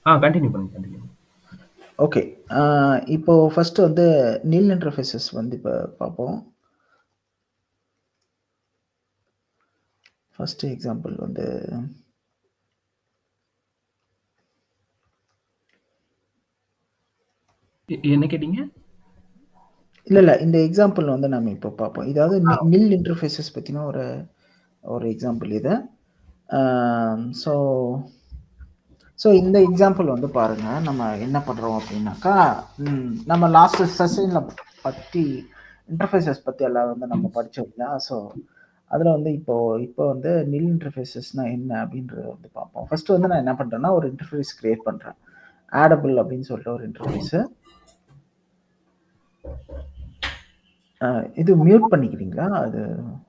Continue பண்ணுங்க, continue. Okay. இப்போ first வந்து நில் இன்டர்ஃபேஸஸ் வந்து இப்ப பார்ப்போம். ஃபர்ஸ்ட் எக்ஸாம்பிள் வந்து என்ன கேட்டீங்க? இல்ல. இந்த எக்ஸாம்பிள் வந்து நாம இப்போ பார்ப்போம். இதாவது நில் இன்டர்ஃபேஸஸ் பத்தின ஒரு எக்ஸாம்பிள் இது. ஸோ இந்த எக்ஸாம்பிள் வந்து பாருங்க. நம்ம என்ன பண்றோம் அப்படின்னாக்கா, நம்ம லாஸ்ட் செஷன்ல பத்தி இன்டர்ஃபேஸஸ் பத்தி எல்லாம் வந்து நம்ம படிச்சோம் இல்லையா? ஸோ அதுல வந்து இப்போ வந்து நில் இன்டர்ஃபேஸஸ்னா என்ன அப்படின்றத வந்து பார்ப்போம். ஃபர்ஸ்ட் வந்து நான் என்ன பண்றேன்னா, ஒரு இன்டர்ஃபேஸ் கிரியேட் பண்றேன். ஆடபிள் அப்படின்னு சொல்லிட்டு ஒரு இன்டர்ஃபேஸ். இது மியூட் பண்ணிக்கிறீங்களா? அது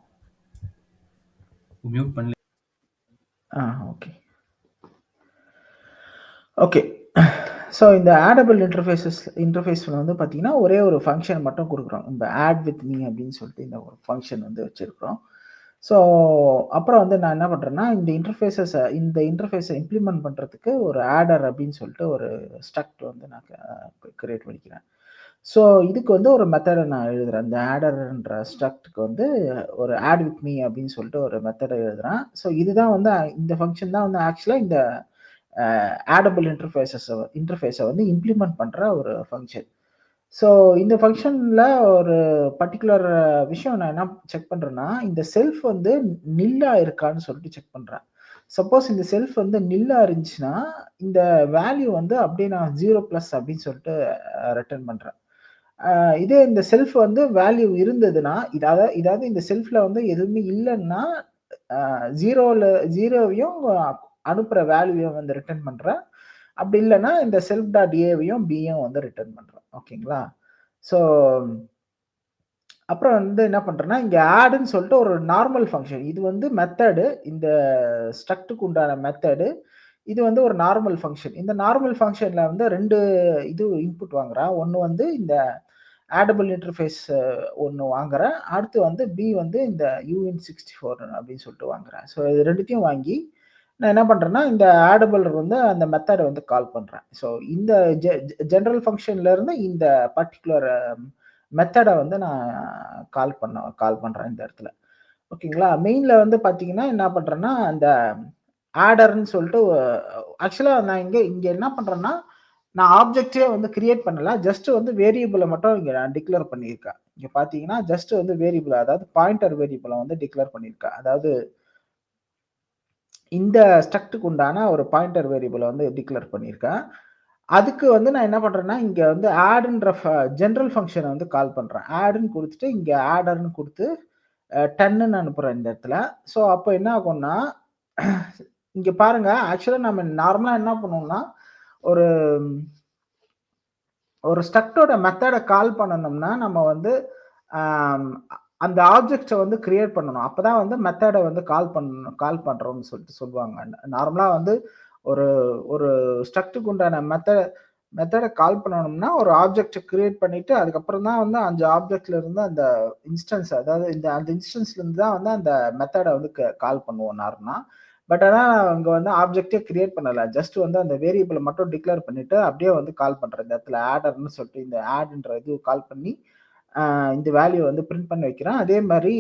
மியூட் பண்ணல. ஓகே. ஓகே. ஸோ இந்த ஆடபிள் இன்டர்ஃபேஸ்ல வந்து பார்த்தீங்கன்னா, ஒரே ஒரு ஃபங்ஷன் மட்டும் குடுக்குறோம். இந்த ஆட் வித் மீ அப்படின்னு சொல்லிட்டு இந்த ஒரு ஃபங்ஷன் வந்து வச்சிருக்கிறோம். ஸோ அப்புறம் வந்து நான் என்ன பண்றேன்னா, இந்த இன்டர்ஃபேஸ இம்ப்ளிமெண்ட் பண்றதுக்கு ஒரு ஆடர் அப்படின்னு சொல்லிட்டு ஒரு ஸ்ட்ரக்ட் வந்து நான் கிரியேட் பண்ணிக்கிறேன். ஸோ இதுக்கு வந்து ஒரு மெத்தட நான் எழுதுறேன். இந்த ஆடர்ன்ற ஸ்ட்ரக்ட்க்கு வந்து ஒரு ஆட் வித் மீ அப்படின்னு சொல்லிட்டு ஒரு மெத்தட எழுதுறேன். ஸோ இதுதான் வந்து இந்த ஃபங்ஷன் தான் வந்து ஆக்சுவலா இந்த ஆடபிள் இன்டர்ஃபேஸ வந்து இம்ப்ளிமெண்ட் பண்ற ஒரு ஃபங்ஷன். ஸோ இந்த ஃபங்ஷன்ல ஒரு பர்ட்டிகுலர் விஷயம் நான் என்ன செக் பண்றேன்னா, இந்த செல்ஃப் வந்து நில்லா இருக்கான்னு சொல்லிட்டு செக் பண்றேன். சப்போஸ் இந்த செல்ஃப் வந்து நில்லா இருந்துச்சுன்னா, இந்த வேல்யூ வந்து அப்படியே நான் 0+ அப்படின்னு சொல்லிட்டு ரிட்டர்ன் பண்றேன். இதே இந்த செல்ஃப் வந்து வேல்யூ இருந்ததுன்னா, இதாவது இந்த செல்ஃப்ல வந்து எதுவுமே இல்லன்னா, 0வையும் அனுப்புற வேல்யூவையும் வந்து ரிட்டர்ன் பண்றேன். அப்படி இல்லன்னா, இந்த செல்ஃப் டாட் ஏவையும் பியும் வந்து ரிட்டர்ன் பண்றேன். ஓகேங்களா? ஸோ அப்புறம் வந்து என்ன பண்றேன்னா, இங்க ஆட்ன்னு சொல்லிட்டு ஒரு நார்மல் ஃபங்ஷன். இது வந்து மெத்தடு. இந்த ஸ்ட்ரக்ட்க்கு உண்டான மெத்தடு. இது வந்து ஒரு நார்மல் ஃபங்ஷன். இந்த நார்மல் ஃபங்ஷன்ல வந்து 2 இது இன்புட் வாங்குறேன். ஒண்ணு வந்து இந்த ஆடபிள் இன்டர்ஃபேஸ் ஒண்ணு வாங்குறேன். அடுத்து வந்து வந்து இந்த uint64 அப்படின்னு சொல்லிட்டு வாங்குறேன். ஸோ இது 2த்தையும் வாங்கி, நான் என்ன பண்றேன்னா, இந்த ஆடபிள் வந்து அந்த மெத்தட வந்து கால் பண்றேன். ஸோ இந்த ஜெனரல் ஃபங்ஷன்ல இருந்து இந்த பர்ட்டிகுலர் மெத்தட வந்து நான் கால் பண்றேன் இந்த இடத்துல. ஓகேங்களா? மெயின்ல வந்து பார்த்தீங்கன்னா, என்ன பண்றேன்னா, அந்த ஆடர்ன்னு சொல்லிட்டு ஆக்சுவலா நான் இங்க என்ன பண்றேன்னா, நான் ஆப்ஜெக்ட்டே வந்து கிரியேட் பண்ணல. ஜஸ்ட் வந்து வேரியபிள மட்டும் இங்க நான் டிக்ளேர் பண்ணியிருக்கேன். இங்க பார்த்தீங்கன்னா, ஜஸ்ட் வந்து வேரியபிள் அதாவது பாயிண்டர் வேரியபிள வந்து டிக்ளேர் பண்ணியிருக்கேன். அதாவது இந்த ஸ்ட்ரக்ட்க்கு உண்டான ஒரு பாயிண்டர் வேரியபிள வந்து டிக்ளேர் பண்ணியிருக்கேன். அதுக்கு வந்து நான் என்ன பண்றேன்னா, இங்க வந்து ஆட்ன்ற ஜெனரல் ஃபங்ஷன வந்து கால் பண்றேன். ஆட்ன்னு குடுத்துட்டு, இங்க ஆடர்ன்னு குடுத்து 10ன்னு அனுப்புறேன் இந்த இடத்துல. ஸோ அப்ப என்ன ஆகும்னா, இங்க பாருங்க ஆக்சுவலா நம்ம நார்மலா என்ன பண்ணுவோம்னா, ஒரு ஒரு ஸ்ட்ரக்ட்டோட மெத்தட கால் பண்ணணும்னா, நம்ம வந்து ஆம் அந்த ஆப்ஜெக்ட்ட வந்து கிரியேட் பண்ணணும். அப்பதான் வந்து மெத்தட வந்து கால் பண்றோம்னு சொல்லிட்டு சொல்லுவாங்க. நார்மலா வந்து ஒரு ஒரு ஸ்ட்ரக்ட்க்கு உண்டான மெத்தட கால் பண்ணணும்னா, ஒரு ஆப்ஜெக்ட்ட கிரியேட் பண்ணிட்டு, அதுக்கப்புறம் தான் வந்து அந்த ஆப்ஜெக்ட்ல இருந்து அந்த அதாவது அந்த இன்ஸ்டன்ஸ்ல இருந்து தான் வந்து அந்த மெத்தட வந்து கால் பண்ணுவோம் நார்மலா. பட் ஆனா இங்க வந்து ஆப்ஜெக்ட்டே கிரியேட் பண்ணல. ஜஸ்ட் வந்து அந்த வேரியபிள மட்டும் டிக்ளேர் பண்ணிட்டு, அப்படியே வந்து கால் பண்றேன். இந்த இடத்துல ஆடர்ன்னு சொல்லிட்டு இந்த ஆட்ன்ற இது கால் பண்ணி, இந்த வேல்யூ வந்து பிரிண்ட் பண்ணி வைக்கிறேன். அதே மாரி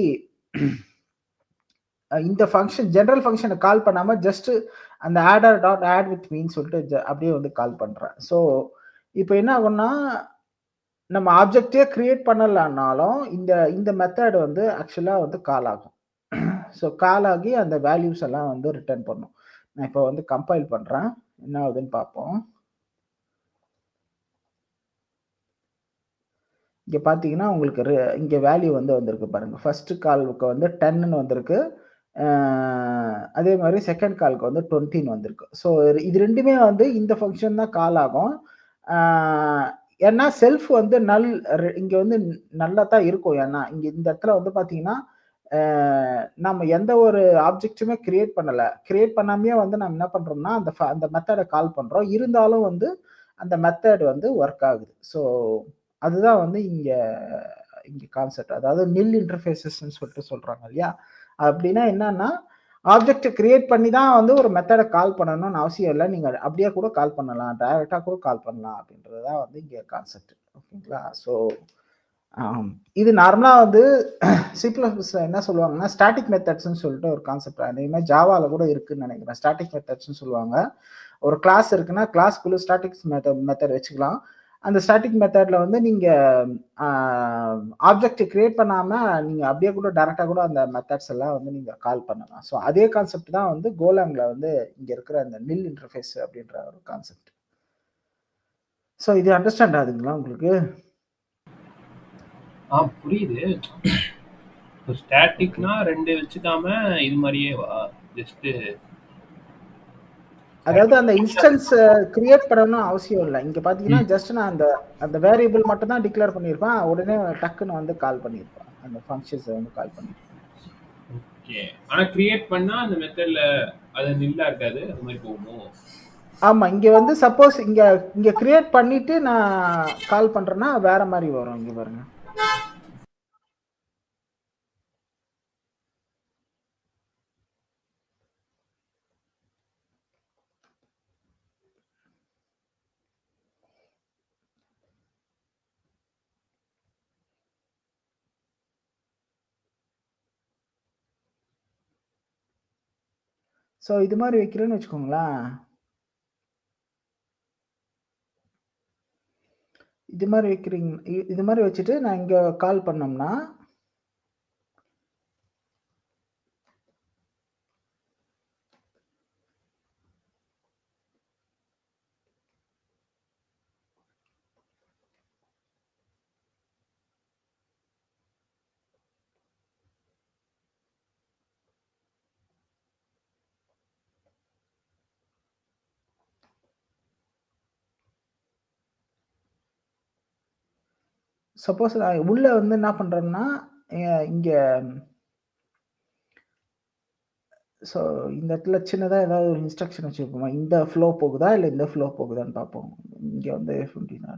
இந்த ஜெனரல் ஃபங்ஷன கால் பண்ணாம ஜஸ்ட் அந்த ஆடர் டாட் ஆட் வித் மீன்னு சொல்லிட்டு அப்படியே வந்து கால் பண்றேன். ஸோ இப்ப என்ன ஆகும்னா, நம்ம ஆப்ஜெக்ட்டே கிரியேட் பண்ணலனாலும், இந்த இந்த மெத்தட் வந்து ஆக்சுவலா வந்து கால் ஆகும். ஸோ கால் ஆகி அந்த வேல்யூஸ் எல்லாம் வந்து ரிட்டர்ன் பண்ணும். நான் இப்ப வந்து கம்பைல் பண்றேன். என்ன ஆகுதுன்னு பார்ப்போம். இங்க பார்த்தீங்கன்னா, உங்களுக்கு இங்க வேல்யூ வந்து வந்திருக்கு பாருங்க. ஃபர்ஸ்ட் கால்க்கு வந்து 10ன்னு வந்திருக்கு. அ அதே மாரி செகண்ட் கால்க்கு வந்து 20ன்னு வந்திருக்கு. ஸோ இது 2மே வந்து இந்த ஃபங்ஷன் தான் கால் ஆகும். ஆ ஏன்னா செல்ஃப் வந்து இங்க வந்து நல்லா தான் இருக்கும். ஏன்னா, இங்க இந்த இடத்துல வந்து பார்த்தீங்கன்னா, நம்ம எந்த ஒரு ஆப்ஜெக்ட்டுமே கிரியேட் பண்ணல. கிரியேட் பண்ணாமயே வந்து நம்ம என்ன பண்றோம்னா, அந்த மெத்தட கால் பண்றோம். இருந்தாலும் வந்து அந்த மெத்தட் வந்து வொர்க் ஆகுது. ஸோ அதுதான் வந்து இங்க இங்க கான்செப்ட். அதாவது நில் இன்டர்ஃபேஸஸ்ன்னு சொல்லிட்டு சொல்றாங்க இல்லையா? அப்டின்னா என்னன்னா, ஆப்ஜெக்ட் கிரியேட் பண்ணி தான் வந்து ஒரு மெத்தடை கால் பண்ணணும்னு அவசியம் இல்லை. நீங்க அப்படியே கூட கால் பண்ணலாம். டைரக்டா கூட கால் பண்ணலாம் அப்படின்றது தான் வந்து இங்க கான்செப்ட். ஓகேங்களா? ஸோ இது நார்மலா வந்து C++ல என்ன சொல்லுவாங்கன்னா, ஸ்டாட்டிக் மெத்தட்ஸ்ன்னு சொல்லிட்டு ஒரு கான்செப்ட். அதே மாதிரி ஜாவால கூட இருக்குன்னு நினைக்கிறேன். ஸ்டாட்டிக் மெத்தட்ஸ்ன்னு சொல்லுவாங்க. ஒரு கிளாஸ் இருக்குன்னா, கிளாஸ்க்குள்ள ஸ்டாட்டிக் மெத்தட் வச்சுக்கலாம். அந்த ஸ்டாட்டிக் மெத்தட்ல வந்து நீங்க ஆப்ஜெக்ட் கிரியேட் பண்ணாம நீங்க அப்படியே கூட டைரக்டா கூட அந்த மெத்தட்ஸ் எல்லாம் வந்து நீங்க கால் பண்ணலாம். ஸோ அதே கான்செப்ட் தான் வந்து கோலாங்ல வந்து இங்க இருக்கிற அந்த நில் இன்டர்ஃபேஸ் அப்படின்ற ஒரு கான்செப்ட். ஸோ இது அண்டர்ஸ்டாண்ட் ஆகுதுங்களா உங்களுக்கு? புரியுது. இப்போ ஸ்டாட்டிக்னா 2 வச்சுக்காம இது மாதிரியே ஜஸ்ட் அதாவது அந்த இன்ஸ்டன்ஸ் கிரியேட் பண்ணணும்னு அவசியம் இல்லை. இங்க பாத்தீங்கன்னா ஜஸ்ட் நான் அந்த அந்த வேரியபிள் மட்டும் தான் டிக்ளேர் பண்ணியிருப்பேன். உடனே டக்குன்னு வந்து கால் பண்ணியிருப்பேன். அந்த ஃபங்க்ஷன்ஸ் வந்து கால் பண்ணியிருப்பேன். ஓகே. ஆனா கிரியேட் பண்ணா அந்த மெத்தட்ல அது நில்லா இருக்காது. அது மாதிரி போகுமோ? ஆமா. இங்க வந்து சப்போஸ் இங்க கிரியேட் பண்ணிட்டு நான் கால் பண்றேன்னா வேற மாதிரி வரும். இங்க பாருங்க. ஸோ இது மாதிரி வைக்கிறேன்னு வச்சுக்கோங்களேன். இது மாதிரி வைக்கிறீங்க. இது மாதிரி வச்சுட்டு நான் இங்க கால் பண்ணோம்னா சப்போஸ் நான் உள்ள வந்து என்ன பண்றேன்னா இங்க ஸோ இந்த இடத்துல சின்னதா ஏதாவது ஒரு இன்ஸ்ட்ரக்ஷன் வச்சிருப்போமா? இந்த ஃப்ளோ போகுதா இல்ல இந்த ஃப்ளோ போகுதான்னு பார்ப்போம். இங்க வந்து F29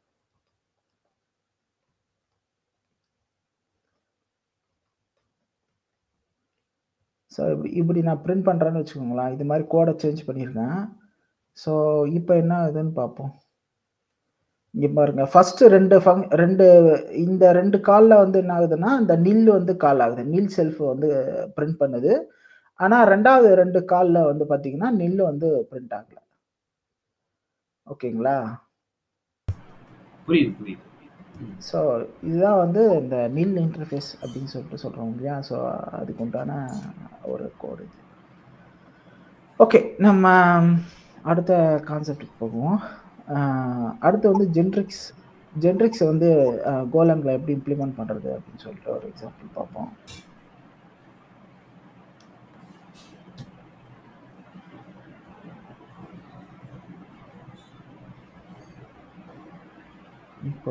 ஸோ இப்படி நான் பிரிண்ட் பண்றேன்னு வச்சுக்கோங்களேன். இது மாதிரி கோடை சேஞ்ச் பண்ணியிருக்கேன். ஸோ இப்போ என்ன ஆகுதுன்னு பார்ப்போம். இங்க பாருங்க. ஃபர்ஸ்ட் இந்த 2 கால்ல வந்து என்ன ஆகுதுன்னா, இந்த நில் வந்து கால் ஆகுது. நில் செல்ஃப் வந்து பிரிண்ட் பண்ணுது. ஆனா 2வது 2 கால்ல வந்து பாத்தீங்கன்னா நில் வந்து பிரிண்ட் ஆகல. ஓகேங்களா? புரியுது. ஸோ இதுதான் வந்து இந்த நில் இன்டர்ஃபேஸ் அப்படின்னு சொல்லிட்டு சொல்றோம் இல்லையா? ஸோ அதுக்கு உண்டான ஒரு கோடு இது. ஓகே, நம்ம அடுத்த கான்செப்டுக்கு போகுவோம். அடுத்து வந்து ஜென்ரிக்ஸ் வந்து கோலாங்ல எப்படி இம்ப்ளிமெண்ட் பண்றது அப்படின்னு சொல்லிட்டு ஒரு எக்ஸாம்பிள் பார்ப்போம். இப்போ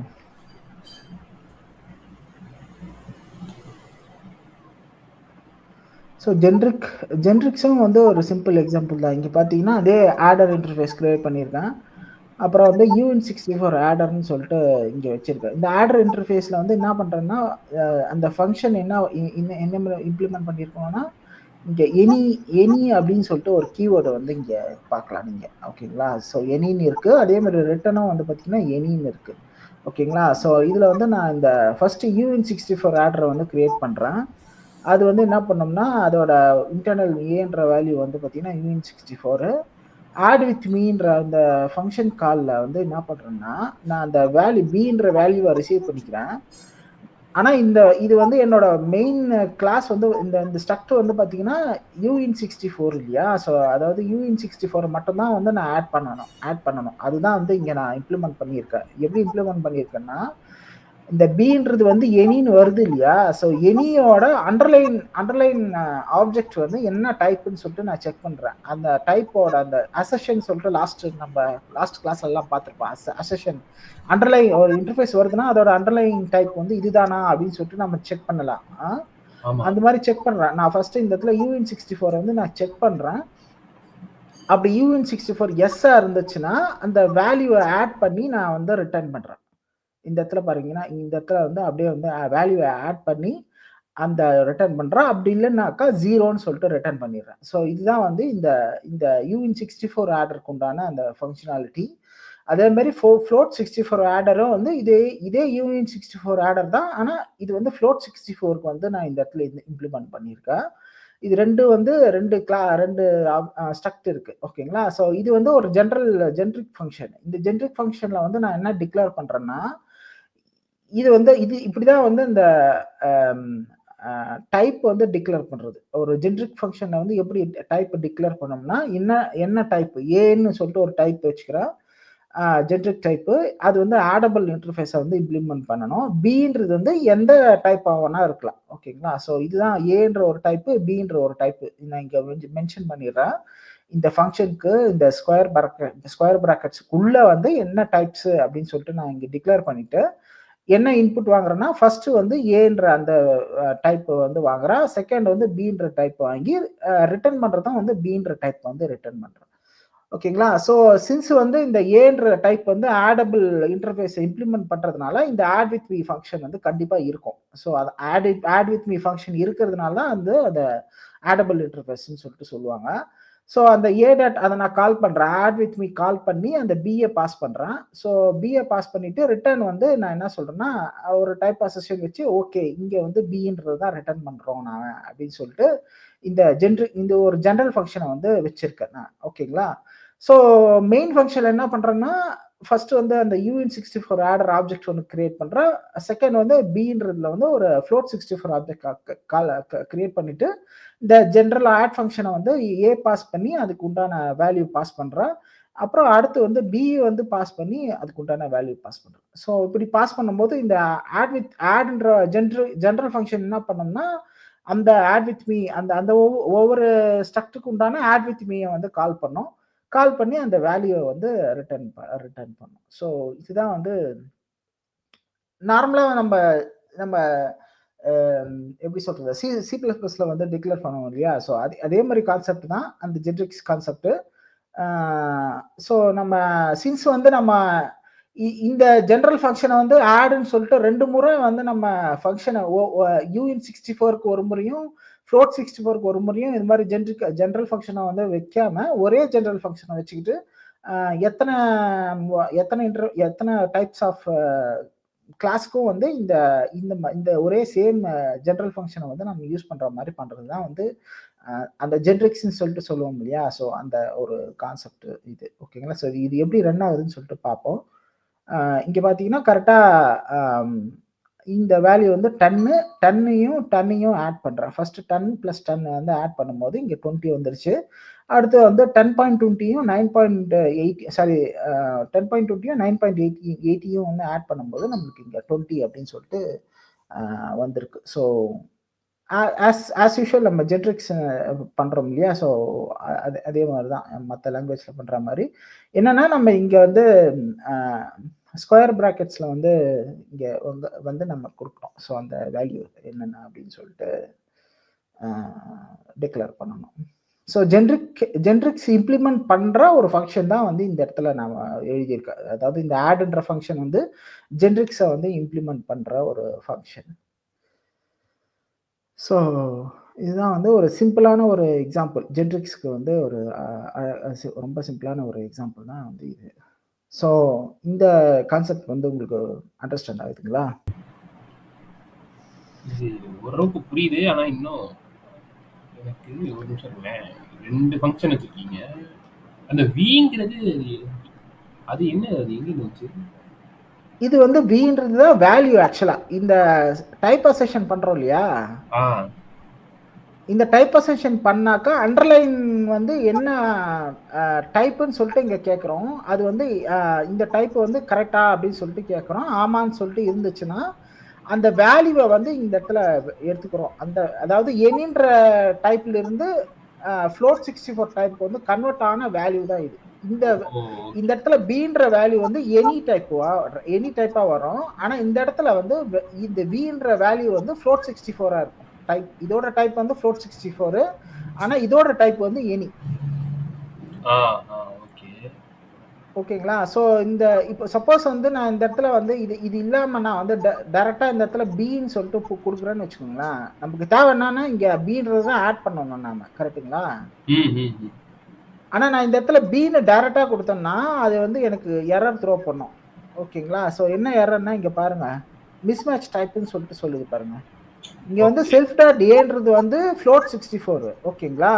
ஸோ ஜென்ரிக்ஸும் வந்து ஒரு சிம்பிள் எக்ஸாம்பிள் தான். இங்கே பார்த்தீங்கன்னா அதே ஆடர் இன்டர்ஃபேஸ் கிரியேட் பண்ணியிருக்கேன். அப்புறம் வந்து UN64 ஆடர்னு சொல்லிட்டு இங்கே வச்சிருக்கேன். இந்த ஆடர் இன்டர்ஃபேஸில் வந்து என்ன பண்ணுறேன்னா அந்த ஃபங்க்ஷன் என்ன இம்ப்ளிமெண்ட் பண்ணியிருக்கோம்னா இங்கே எனி அப்படின்னு சொல்லிட்டு ஒரு கீவேர்டு வந்து இங்கே பார்க்கலாம் நீங்கள். ஓகேங்களா? ஸோ எனின்னு இருக்குது. அதே மாதிரி ரிட்டனும் வந்து பார்த்தீங்கன்னா எனின்னு இருக்குது. ஓகேங்களா? ஸோ இதில் வந்து நான் இந்த ஃபர்ஸ்ட் UN64 ஆடரை வந்து கிரியேட் பண்ணுறேன். அது வந்து என்ன பண்ணோம்னா அதோட இன்டர்னல் ஏன்ற வேல்யூ வந்து பார்த்தீங்கன்னா UN64 ஆட் வித் மீன்ற அந்த ஃபங்க்ஷன் காலில் வந்து என்ன பண்ணுறேன்னா நான் அந்த வேல்யூ பின்ற வேல்யூவை ரிசீவ் பண்ணிக்கிறேன். ஆனால் இது வந்து என்னோட மெயின் கிளாஸ் வந்து இந்த ஸ்ட்ரக்சர் வந்து பார்த்தீங்கன்னா UN64 இல்லையா? ஸோ அதாவது UN64 மட்டும்தான் வந்து நான் ஆட் பண்ணணும். அதுதான் வந்து இங்கே நான் இம்ப்ளிமெண்ட் பண்ணியிருக்கேன். எப்படி இம்ப்ளிமெண்ட் பண்ணியிருக்கேன்னா இந்த பின்றது வந்து எனின்னு வருது இல்லையா? ஸோ எனியோட அண்டர்லைன் ஆப்ஜெக்ட் வந்து என்ன டைப்புன்னு சொல்லிட்டு நான் செக் பண்றேன். அந்த டைப்போட அந்த அசெஷன் சொல்லிட்டு நம்ம லாஸ்ட் கிளாஸ் எல்லாம் பார்த்துருப்போம். அசெஷன் அண்டர்லைன் ஒரு இன்டர்ஃபேஸ் வருதுன்னா அதோட அண்டர்லைன் டைப் வந்து இதுதானா அப்படின்னு சொல்லிட்டு நம்ம செக் பண்ணலாம். அந்த மாதிரி செக் பண்றேன். நான் ஃபர்ஸ்ட் இந்த இடத்துல UN64 வந்து நான் செக் பண்றேன். அப்படி UN64 எஸ்ஸா இருந்துச்சுன்னா அந்த வேல்யூவை ஆட் பண்ணி நான் வந்து ரிட்டர்ன் பண்றேன். இந்த இடத்துல பாருங்கன்னா இந்த இடத்துல வந்து அப்படியே வந்து வேல்யூவை ஆட் பண்ணி அந்த ரிட்டர்ன் பண்றேன். அப்படி இல்லைன்னாக்கா 0ன்னு சொல்லிட்டு ரிட்டர்ன் பண்ணிடுறேன். ஸோ இதுதான் வந்து இந்த இந்த uint64 ஆடருக்கு உண்டான அந்த ஃபங்க்ஷனாலிட்டி. அதே மாதிரி float 64 ஆடரும் வந்து இதே uint64 ஆடர் தான். ஆனா இது வந்து float 64க்கு வந்து நான் இந்த இடத்துல இம்ப்ளிமெண்ட் பண்ணியிருக்கேன். இது ரெண்டு ஸ்ட்ரக்ட் இருக்கு. ஓகேங்களா? ஸோ இது வந்து ஒரு ஜென்ரிக் ஃபங்க்ஷன். இந்த ஜென்ரிக் ஃபங்க்ஷன்ல வந்து நான் என்ன டிக்ளேர் பண்றேன்னா, இது இப்படிதான் வந்து இந்த டைப் வந்து டிக்ளேர் பண்றது. ஒரு ஜென்ரிக் ஃபங்க்ஷன்ல வந்து எப்படி டைப் டிக்ளேர் பண்ணோம்னா, என்ன டைப் ஏன்னு சொல்லிட்டு ஒரு டைப் வச்சுக்கிறேன். Generic type. அது வந்து ஆடபிள் இன்டர்ஃபேஸை வந்து இம்ப்ளிமெண்ட் பண்ணணும். பின்றது வந்து எந்த டைப் ஆகும்னா இருக்கலாம். ஓகேங்களா? ஸோ இதுதான் ஏன்ற ஒரு டைப்பு, பின்ற ஒரு டைப்பு. நான் இங்க மென்ஷன் பண்ணிடுறேன். இந்த ஃபங்க்ஷனுக்கு இந்த ஸ்கொயர் பிராக்கெட்ஸ்க்குள்ள வந்து என்ன டைப்ஸ் அப்படின்னு சொல்லிட்டு நான் இங்க டிக்ளேர் பண்ணிட்டு என்ன இன்புட் வாங்குறேன்னா, ஃபர்ஸ்ட் வந்து ஏன்ற அந்த டைப் வந்து வாங்குறேன். செகண்ட் வந்து பின்ற டைப் வாங்கி ரிட்டர்ன் பண்றதும் வந்து பின்ற டைப் வந்து ரிட்டர்ன் பண்றேன். ஓகேங்களா? ஸோ சின்ஸ் வந்து இந்த ஏன்ற டைப் வந்து ஆடபிள் இன்டர்ஃபேஸ் இம்ப்ளிமெண்ட் பண்றதுனால இந்த ஆட் வித் மீ ஃபங்க்ஷன் வந்து கண்டிப்பா இருக்கும். ஸோ அது ஆட் வித் மீ ஃபங்க்ஷன் இருக்கிறதுனால தான் வந்து அதை ஆடபிள் இன்டர்ஃபேஸ்ன்னு சொல்லிட்டு சொல்லுவாங்க. ஸோ அந்த அதை நான் கால் பண்றேன். ஆட் வித் மீ கால் பண்ணி அந்த பிஏ பாஸ் பண்றேன். ஸோ பிஏ பாஸ் பண்ணிட்டு ரிட்டர்ன் வந்து நான் என்ன சொல்றேன்னா, ஒரு டைப் அசெஷன் வச்சு ஓகே இங்க வந்து பின்றது தான் ரிட்டர்ன் பண்றோம் நான் அப்படின்னு சொல்லிட்டு இந்த ஒரு ஜெனரல் ஃபங்க்ஷனை வந்து வச்சிருக்கேன் நான். ஓகேங்களா? ஸோ மெயின் ஃபங்க்ஷன் என்ன பண்றேன்னா, ஃபர்ஸ்ட் வந்து அந்த uint64 ஆடர் ஆப்ஜெக்ட் ஒன்று கிரியேட் பண்றேன். செகண்ட் வந்து பின்றதுல வந்து ஒரு float 64 ஆப்ஜெக்ட் கிரியேட் பண்ணிட்டு இந்த ஜென்ரல் ஆட் ஃபங்க்ஷனை வந்து ஏ பாஸ் பண்ணி அதுக்கு உண்டான வேல்யூ பாஸ் பண்றேன். அப்புறம் அடுத்து வந்து பி வந்து பாஸ் பண்ணி அதுக்கு உண்டான வேல்யூ பாஸ் பண்றேன். ஸோ இப்படி பாஸ் பண்ணும்போது இந்த ஆட்ன்ற ஜென்ரல் ஃபங்க்ஷன் என்ன பண்ணோம்னா, அந்த ஆட் வித் மீ அந்த ஒவ்வொரு ஸ்ட்ரக்டுக்கு உண்டான ஆட் வித் மீயை வந்து கால் பண்ணி அந்த வேல்யூவை வந்து ரிட்டர்ன் பண்ணும். ஸோ இதுதான் வந்து நார்மலா நம்ம எப்படி சொல்றது, C++ல வந்து டிக்ளேர் பண்ணுவோம் இல்லையா? ஸோ அதே மாதிரி கான்செப்ட் தான் அந்த ஜென்ரிக்ஸ் கான்செப்ட். ஸோ நம்ம சின்ஸ் வந்து நம்ம இந்த ஜென்ரல் ஃபங்க்ஷனை வந்து ஆடுன்னு சொல்லிட்டு 2 முறை வந்து நம்ம ஃபங்க்ஷனை uint64க்கு ஒரு முறையும் float 64க்கு ஒரு முறையும் இது மாதிரி ஜென்ரல் ஃபங்க்ஷனை வந்து வைக்காம ஒரே ஜென்ரல் ஃபங்க்ஷனை வச்சுக்கிட்டு எத்தனை டைப்ஸ் ஆஃப் கிளாஸ்க்கும் வந்து இந்த ஒரே சேம் ஜென்ரல் ஃபங்க்ஷனை வந்து நம்ம யூஸ் பண்ற மாதிரி பண்றது தான் வந்து அந்த ஜென்ரிக்ஸ்ன்னு சொல்லிட்டு சொல்லுவோம் இல்லையா? ஸோ அந்த ஒரு கான்செப்ட் இது. ஓகேங்களா? ஸோ இது எப்படி ரன் ஆகுதுன்னு சொல்லிட்டு பார்ப்போம். இங்க பாத்தீங்கன்னா கரெக்டா இந்த வேல்யூ வந்து 10யும் ஆட் பண்றேன். ஃபர்ஸ்ட் 10 + 10 வந்து ஆட் பண்ணும்போது இங்க 20 வந்துருச்சு. அடுத்து வந்து 10.20யும் 9.80யும் வந்து ஆட் பண்ணும்போது நம்மளுக்கு இங்க 20 அப்படின்னு சொல்லிட்டு வந்திருக்கு. ஸோ ஆஸ் யூஷுவல் நம்ம ஜென்ரிக்ஸ் பண்றோம் இல்லையா? ஸோ அதே மாதிரி தான் மற்ற லாங்குவேஜ்ல பண்ற மாதிரி. என்னன்னா நம்ம இங்க வந்து ஸ்கொயர் பிராக்கெட்ஸ்ல வந்து இங்க வந்து நம்ம கொடுக்குறோம். ஸோ அந்த வேல்யூ என்னென்ன அப்படின்னு சொல்லிட்டு டிக்ளேர் பண்ணணும். ஸோ ஜென்ரிக்ஸ் இம்ப்ளிமெண்ட் பண்ற ஒரு ஃபங்க்ஷன் தான் வந்து இந்த இடத்துல நாம எழுதியிருக்கேன். அதாவது இந்த ஆட்ன்ற ஃபங்க்ஷன் வந்து ஜென்ரிக்ஸை வந்து இம்ப்ளிமெண்ட் பண்ற ஒரு ஃபங்க்ஷன். ஸோ இதுதான் வந்து ஒரு சிம்பிளான ஒரு எக்ஸாம்பிள். ஜென்ரிக்ஸ்க்கு வந்து ஒரு ரொம்ப சிம்பிளான ஒரு எக்ஸாம்பிள் தான் வந்து இது. ஸோ இந்த கான்செப்ட் வந்து உங்களுக்கு அண்டர்ஸ்டாண்ட் ஆகுதுங்களா? இது ஓரளவுக்கு புரியுது. ஆனா இன்னும் எனக்கு ஒரு நிமிஷம் இருங்களேன். 2 ஃபங்க்ஷன் வச்சிருக்கீங்க. அந்த விங்கிறது அது என்ன, அது எங்க வந்துச்சு? இது வந்து வின்றது தான் வேல்யூ. ஆக்சுவலா இந்த டைப் அசெஷன் பண்றோம் இல்லையா? இந்த டைப் அசெஷன் பண்ணாக்கா அண்டர்லைன் வந்து என்ன டைப்புன்னு சொல்லிட்டு இங்க கேட்குறோம். அது வந்து இந்த டைப் வந்து கரெக்டா அப்படின்னு சொல்லிட்டு கேட்குறோம். ஆமான்னு சொல்லிட்டு இருந்துச்சுன்னா அந்த வேல்யூவை வந்து இந்த இடத்துல எடுத்துக்கிறோம். அதாவது எனின்ற டைப்ல இருந்து float 64 டைப்புக்கு வந்து கன்வெர்ட் ஆன வேல்யூ தான் இது. இந்த இடத்துல பீன்ற வேல்யூ வந்து எனி டைப்பா வரும். ஆனா இந்த இடத்துல வந்து இந்த வின்ற வேல்யூ வந்து float 64 இருக்கும். டைப் இதோட டைப் வந்து float 64, ஆனா இதோட டைப் வந்து எனி. ஓகே. ஓகேங்களா? ஸோ இந்த இப்போ சப்போஸ் வந்து நான் இந்த இடத்துல வந்து இது இல்லாம நான் வந்து டைரக்டா இந்த இடத்துல பின்னு சொல்லிட்டு குடுக்குறேன்னு வச்சுக்கோங்களேன். நமக்கு தேவை என்னன்னா இங்க பின்றத தான் ஆட் பண்ணணும் நாம. கரெக்ட்டுங்களா? ஆனா நான் இந்த இடத்துல பின்னு டைரக்டா குடுத்தேன்னா, அது வந்து எனக்கு எரர் த்ரோ பண்ணும். ஓகேங்களா? ஸோ என்ன எரர்னா இங்க பாருங்க. மிஸ்மேட்ச் டைப்ன்னு சொல்லிட்டு சொல்லுது பாருங்க. இங்க வந்து செல்ஃப் டாட் ஏன்றது வந்து ஃப்ளோட் 64 ஓகேங்களா?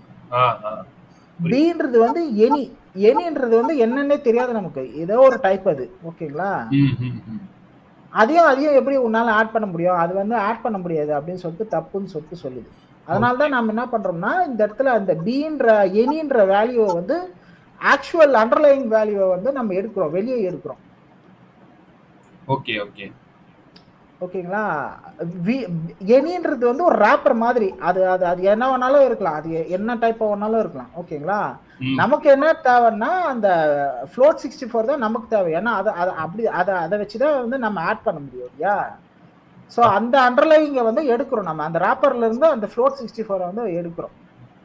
பின்றது வந்து எனின்றது வந்து என்னன்னே தெரியாது நமக்கு. ஏதோ ஒரு டைப் அது. ஓகேங்களா? அதையும் எப்படி உன்னால ஆட் பண்ண முடியும்? அது வந்து ஆட் பண்ண முடியாது அப்படின்னு சொல்லிட்டு தப்புன்னு சொல்லிட்டு சொல்லுது. அதனால தான் நாம என்ன பண்றோம்னா, இந்த இடத்துல அந்த எனின்ற வேல்யூவை வந்து ஆக்சுவல் அண்டர்லைங் வேல்யூவை வந்து நம்ம எடுக்கிறோம். வெளியே எடுக்கிறோம். ஓகேங்களா? எனின்றது வந்து ஒரு ராப்பர் மாதிரி. அது என்ன வேணாலும் இருக்கலாம். அது என்ன டைப் வேணாலும் இருக்கலாம். ஓகேங்களா? நமக்கு என்ன தேவைன்னா அந்த ஃப்ளோட் 64 தான் நமக்கு தேவை. ஏன்னா அதை வச்சுதான் வந்து நம்ம ஆட் பண்ண முடியும் இல்லையா? ஸோ அந்த அண்டர்லைங்க வந்து எடுக்கிறோம் நம்ம. அந்த ராப்பர்ல இருந்து அந்த ஃப்ளோட் 64 வந்து எடுக்கிறோம்.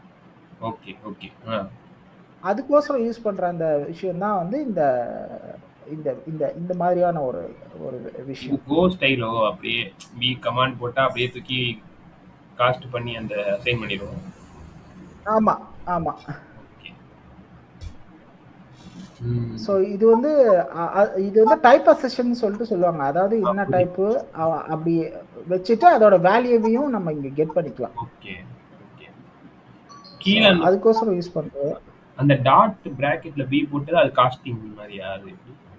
அதுக்கோசரம் யூஸ் பண்ற அந்த விஷயம் தான் வந்து இந்த இந்த இந்த இந்த மாதிரியான ஒரு விஷயம். கோ ஸ்டைலோ அப்படியே பி கமாண்ட் போட்டா அப்படியே தூக்கி காஸ்ட் பண்ணி அந்த அசைன் பண்ணிடுவோம். ஆமா ஆமா. ஸோ இது வந்து டைப் அசெஷன் சொல்லிட்டு சொல்லுவாங்க. அதாவது என்ன டைப்பு அப்படி வச்சுட்டு அதோட வேல்யூவையும் நம்ம இங்க கெட் பண்ணிக்கலாம். கீழே அதுக்கோசரம் யூஸ் பண்றோம். அந்த டாட் பிராக்கெட்ல பி போட்டு அது காஸ்டிங் மாதிரியா? அது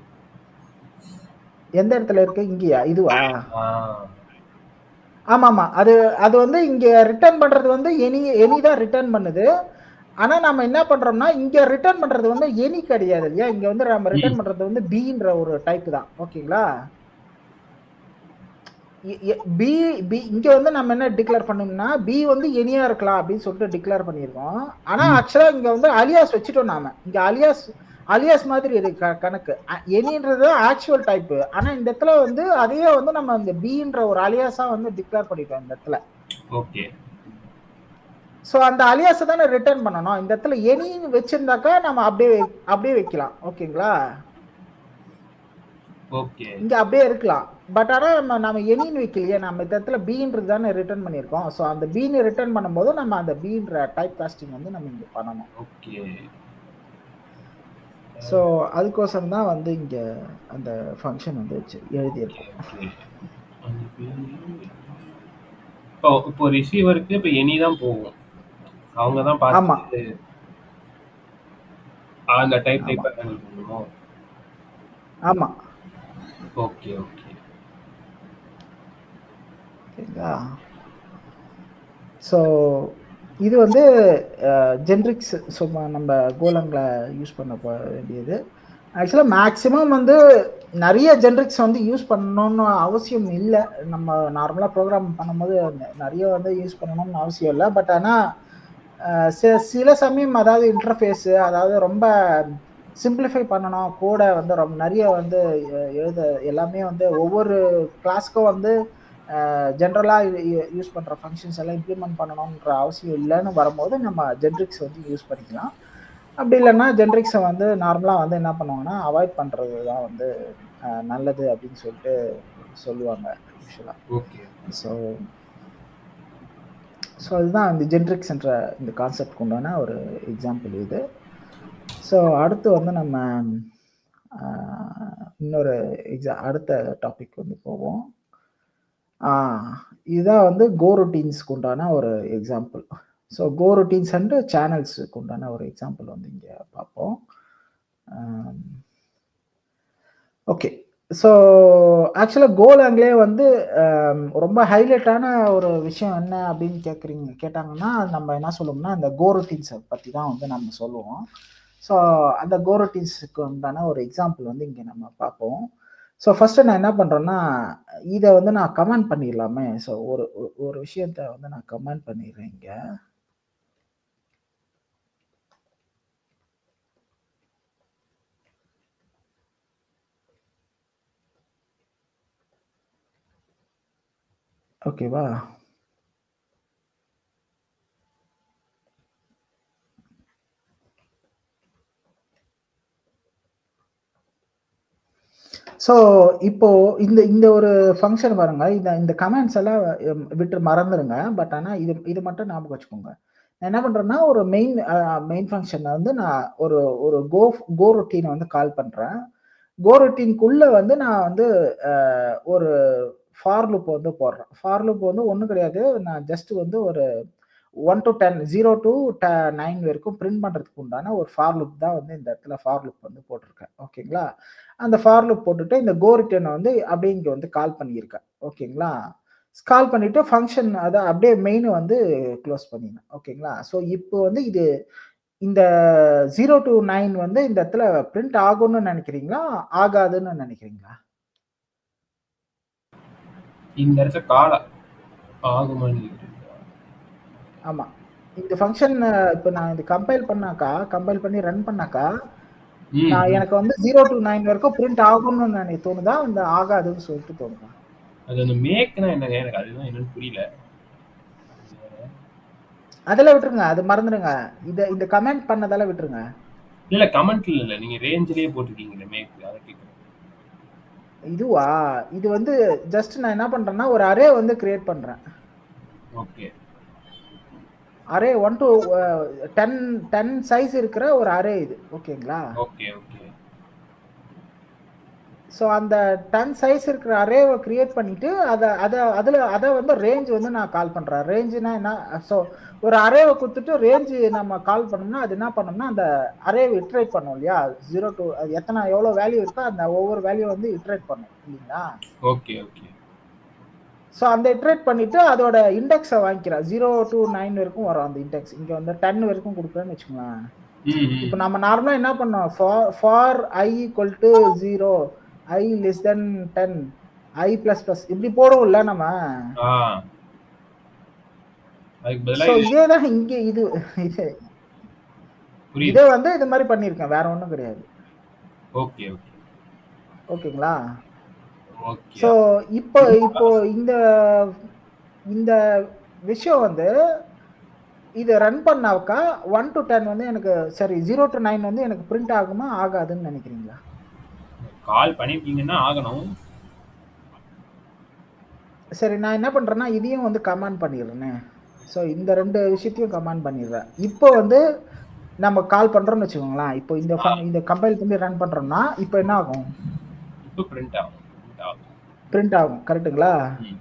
எந்த இடத்துல இருக்கு? இங்கயா? இதுவா? ஆமாமா. அது வந்து இங்க ரிட்டர்ன் பண்றது வந்து எனி தான் ரிட்டர்ன் பண்ணுது. ஆனா நம்ம என்ன பண்றோம்னா இங்க ரிட்டர்ன் பண்றது வந்து எனி கிடையாது இல்லையா? இங்க வந்து நம்ம ரிட்டர்ன் பண்றது வந்து பின்ற ஒரு டைப் தான். ஓகேங்களா? இங்க வந்து நம்ம என்ன டிக்ளேர் பண்ணோம்னா பி வந்து எனியா இருக்கலாம் அப்படின்னு சொல்லிட்டு டிக்ளேர் பண்ணியிருக்கோம். ஆனா ஆக்சுவலா இங்க வந்து அலியாஸ் வச்சுட்டோம் நாம. இங்க அலியாஸ் மாதிரி இருக்கு கணக்கு. எனின்றது ஆக்சுவல் டைப். ஆனா இந்த இடத்துல வந்து அதையே வந்து நம்ம இந்த பின்ற ஒரு அலியாஸா வந்து டிக்ளேர் பண்ணிட்டோம் இந்த இடத்துல. ஓகே. சோ அந்த அலியாஸை தானே ரிட்டர்ன் பண்ணணும். இந்த இடத்துல எனின்னு வச்சிருந்தாக்கா நம்ம அப்படியே வைக்கலாம். ஓகேங்களா? ஓகே. இங்க அப்படியே இருக்கலாம். பட் ஆனா நம்ம எனின்னு வைக்கலையே. நம்ம இந்த இடத்துல பின்றது தானே ரிட்டர்ன் பண்ணியிருக்கோம். ஸோ அந்த பின்னு ரிட்டர்ன் பண்ணும்போது நம்ம அந்த பின்ற டைப் காஸ்டிங் வந்து நம்ம இங்க பண்ணணும். ஓகே. ஸோ அதுக்கோசரம் தான் வந்து இங்க அந்த ஃபங்க்ஷன் வந்து எழுதியிருக்கோம். இப்போ ரிசீவருக்கு இப்போ எனி தான் போகும். அவங்க தான் பார்த்து அந்த டைப் ஹேண்டில் பண்ணணும். ஆமா. Okay okay. ஓகேங்களா? ஸோ இது வந்து ஜென்ரிக்ஸ் சும்மா நம்ம கோலங்கில் யூஸ் பண்ண வேண்டியது. ஆக்சுவலாக மேக்ஸிமம் வந்து நிறைய ஜென்ரிக்ஸ் வந்து யூஸ் பண்ணணும்னு அவசியம் இல்லை. நம்ம நார்மலாக ப்ரோக்ராம் பண்ணும்போது நிறைய வந்து யூஸ் பண்ணணும்னு அவசியம் இல்லை. பட் ஆனால் சில சமயம் அதாவது இன்டர்ஃபேஸு அதாவது ரொம்ப சிம்பிளிஃபை பண்ணணும் கூட வந்து ரொம்ப நிறைய வந்து எல்லாமே வந்து ஒவ்வொரு கிளாஸ்க்கும் வந்து ஜென்ரலாக யூஸ் பண்ணுற ஃபங்க்ஷன்ஸ் எல்லாம் இம்ப்ளிமெண்ட் பண்ணணுன்ற அவசியம் இல்லைன்னு வரும்போது நம்ம ஜென்ரிக்ஸ் வந்து யூஸ் பண்ணிக்கலாம். அப்படி இல்லைன்னா ஜென்ரிக்ஸை வந்து நார்மலாக வந்து என்ன பண்ணுவாங்கன்னா அவாய்ட் பண்ணுறது தான் வந்து நல்லது அப்படின்னு சொல்லிட்டு சொல்லுவாங்க யூஸ்வலாக. ஓகே. ஸோ அதுதான் இந்த ஜென்ரிக்ஸ்ன்ற இந்த கான்செப்ட் உண்டான ஒரு எக்ஸாம்பிள் இது. ஸோ அடுத்து வந்து நம்ம இன்னொரு அடுத்த டாபிக் வந்து போவோம். இதுதான் வந்து கோ ரொட்டீன்ஸ்க்கு உண்டான ஒரு example. So go routines and சேனல்ஸுக்கு உண்டான ஒரு எக்ஸாம்பிள் வந்து இங்கே பார்ப்போம். ஓகே. ஸோ ஆக்சுவலாக கோலாங்லேயே வந்து ரொம்ப ஹைலைட்டான ஒரு விஷயம் என்ன அப்படின்னு கேட்டாங்கன்னா நம்ம என்ன சொல்லுவோம்னா அந்த கோ ரொட்டீன்ஸை பற்றி தான் வந்து நம்ம சொல்லுவோம். ஸோ அந்த கோ ரொட்டீன்ஸுக்கு உண்டான ஒரு எக்ஸாம்பிள் வந்து இங்கே நம்ம பார்ப்போம். ஸோ ஃபர்ஸ்ட் நான் என்ன பண்ணுறேன்னா இதை வந்து நான் கமெண்ட் பண்ணிடலாமே. ஸோ ஒரு விஷயத்த வந்து நான் கமெண்ட் பண்ணிடுறேன் இங்கே. ஓகேவா? ஸோ இப்போ இந்த ஒரு ஃபங்க்ஷன் பாருங்க. இந்த கமெண்ட்ஸ் எல்லாம் விட்டு மறந்துருங்க. பட் ஆனா இது மட்டும் ஞாபகம் வச்சுக்கோங்க. நான் என்ன பண்றேன்னா, ஒரு மெயின் ஃபங்ஷன்ல வந்து நான் ஒரு கோ ரொட்டீனை வந்து கால் பண்றேன். கோ ரொட்டீனுக்குள்ள வந்து நான் வந்து ஒரு ஃபார் லூப் வந்து போடுறேன். ஃபார் லூப் வந்து ஒண்ணும் கிடையாது. நான் ஜஸ்ட் வந்து ஒரு 1 to 10 0 to 9 வரைக்கும் பிரிண்ட் பண்றதுக்கு உண்டான ஒரு ஃபார் லூப் தான் வந்து இந்த இடத்துல ஃபார் லூப் வந்து போட்டிருக்கேன். ஓகேங்களா? அந்த ஃபார் லூப் போட்டுட்டு இந்த கோ ரிட்டர்னை வந்து அப்படியே இங்க வந்து கால் பண்ணியிருக்கேன். ஓகேங்களா? கால் பண்ணிட்டு ஃபங்க்ஷன் அத அப்படியே மெயின் வந்து க்ளோஸ் பண்ணிடணும். ஓகேங்களா? ஸோ இப்போ வந்து இந்த 0 to 9 வந்து இந்த இடத்துல பிரிண்ட் ஆகும்னு நினைக்கிறீங்களா? ஆகாதுன்னு நினைக்கிறீங்களா? இந்த இடத்துல கால் ஆகுமான்னு கேக்குறீங்களா? ஆமா. இந்த ஃபங்க்ஷன் இப்போ நான் இது கம்பைல் பண்ணி ரன் பண்ணாக்கா, நான் எனக்கு வந்து 0 to 9 வரைக்கும் பிரிண்ட் ஆகும்னு எனக்கு தோணுதா? இந்த ஆகாதுன்னு சொல்லிட்டு தோணுதா? அது அந்த மேக்னா என்னங்க? எனக்கு அதுதான் என்னன்னு புரியல. அதெல்லாம் விட்டுருங்க. அது மறந்துடுங்க. இந்த கமெண்ட் பண்ணதெல்லாம் விட்டுருங்க. இல்ல கமெண்ட்ல இல்ல. நீங்க ரேஞ்சிலேயே போட்டுருக்கீங்க மேக். அதை கேட்குறேன். இதுவா? இது வந்து ஜஸ்ட் நான் என்ன பண்றேன்னா, ஒரு அரே வந்து கிரியேட் பண்றேன். ஓகே. அரே 1 to 10 சைஸ் இருக்கிற ஒரு அரே இது. ஓகேங்களா? Okay okay. ஸோ அந்த 10 சைஸ் இருக்கிற அரேவை கிரியேட் பண்ணிட்டு அதை வந்து ரேஞ்ச் வந்து நான் கால் பண்றேன். ரேஞ்சுனா என்ன? ஸோ ஒரு அரேவை கொடுத்துட்டு ரேஞ்சு நம்ம கால் பண்ணோம்னா அது என்ன பண்ணோம்னா அந்த அரேவை இட்ரேட் பண்ணோம் இல்லையா? 0 to அது எவ்வளோ வேல்யூ இருக்கோ அந்த ஒவ்வொரு வேல்யூ வந்து இட்ரேட் பண்ணும் இல்லைங்களா? Okay okay. ஸோ அந்த இட்ரேட் பண்ணிட்டு அதோட இண்டெக்ஸை வாங்கிக்கிறேன். 0 to 9 வரைக்கும் வரும் அந்த இண்டெக்ஸ். இங்க வந்து 10 வரைக்கும் கொடுக்குறேன்னு வச்சுக்கோங்களேன். இப்போ நம்ம நார்மலா என்ன பண்ணோம்? For i equal to 0, i less than 10, i plus plus இப்படி போடுவோம்ல நம்ம. அதுக்கு பதிலா இதேதான் இங்க இதை வந்து இது மாதிரி பண்ணிருக்கேன். வேற ஒண்ணும் கிடையாது. Okay okay. ஓகேங்களா? ஓகே. ஸோ இப்போ இந்த விஷயம் வந்து இதை ரன் பண்ணாக்கா 1 to 10 வந்து எனக்கு சரி 0 to 9 வந்து எனக்கு பிரிண்ட் ஆகுமா ஆகாதுன்னு நினைக்கிறீங்களா? கால் பண்ணிருக்கீங்கன்னா ஆகணும். சரி நான் என்ன பண்றேன்னா இதையும் வந்து கமாண்ட் பண்ணிடுறேன். ஸோ இந்த ரெண்டு விஷயத்தையும் கமாண்ட் பண்ணிடுறேன். இப்போ வந்து நம்ம கால் பண்றோம்னு வச்சுக்கோங்களேன். இப்போ இந்த கம்பைல் பண்ணி ரன் பண்றோம்னா இப்போ என்ன ஆகும்? இப்போ பிரிண்ட் ஆகும். பிரிண்ட் ஆகும். கரெக்ட்டுங்களா?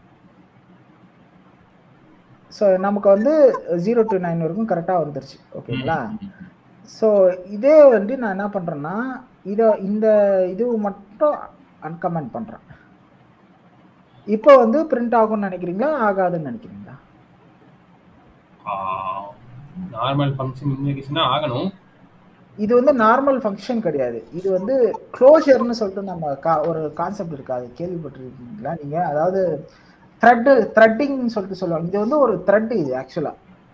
ஸோ நமக்கு வந்து 0 to 9 வரைக்கும் கரெக்டாக வந்துருச்சு. ஓகேங்களா? ஸோ இதே வந்து நான் என்ன பண்ணுறேன்னா இது மட்டும் அன்கமெண்ட் பண்ணுறேன். இப்போ வந்து பிரிண்ட் ஆகும்னு நினைக்கிறீங்களா ஆகாதுன்னு நினைக்கிறீங்களா? நார்மல் ஃபங்க்ஷன் இன்வெகேஷனா ஆகணும். இது வந்து நார்மல் ஃபங்க்ஷன் கிடையாது. இது வந்து க்ளோஷர்னு சொல்லிட்டு நம்ம ஒரு கான்செப்ட் இருக்கு. அது கேள்விப்பட்டிருக்கீங்களா நீங்க? அதாவது த்ரெட்டிங் சொல்லிட்டு சொல்லுவாங்க. இது வந்து ஒரு த்ரெட். இது ஆக்சுவலா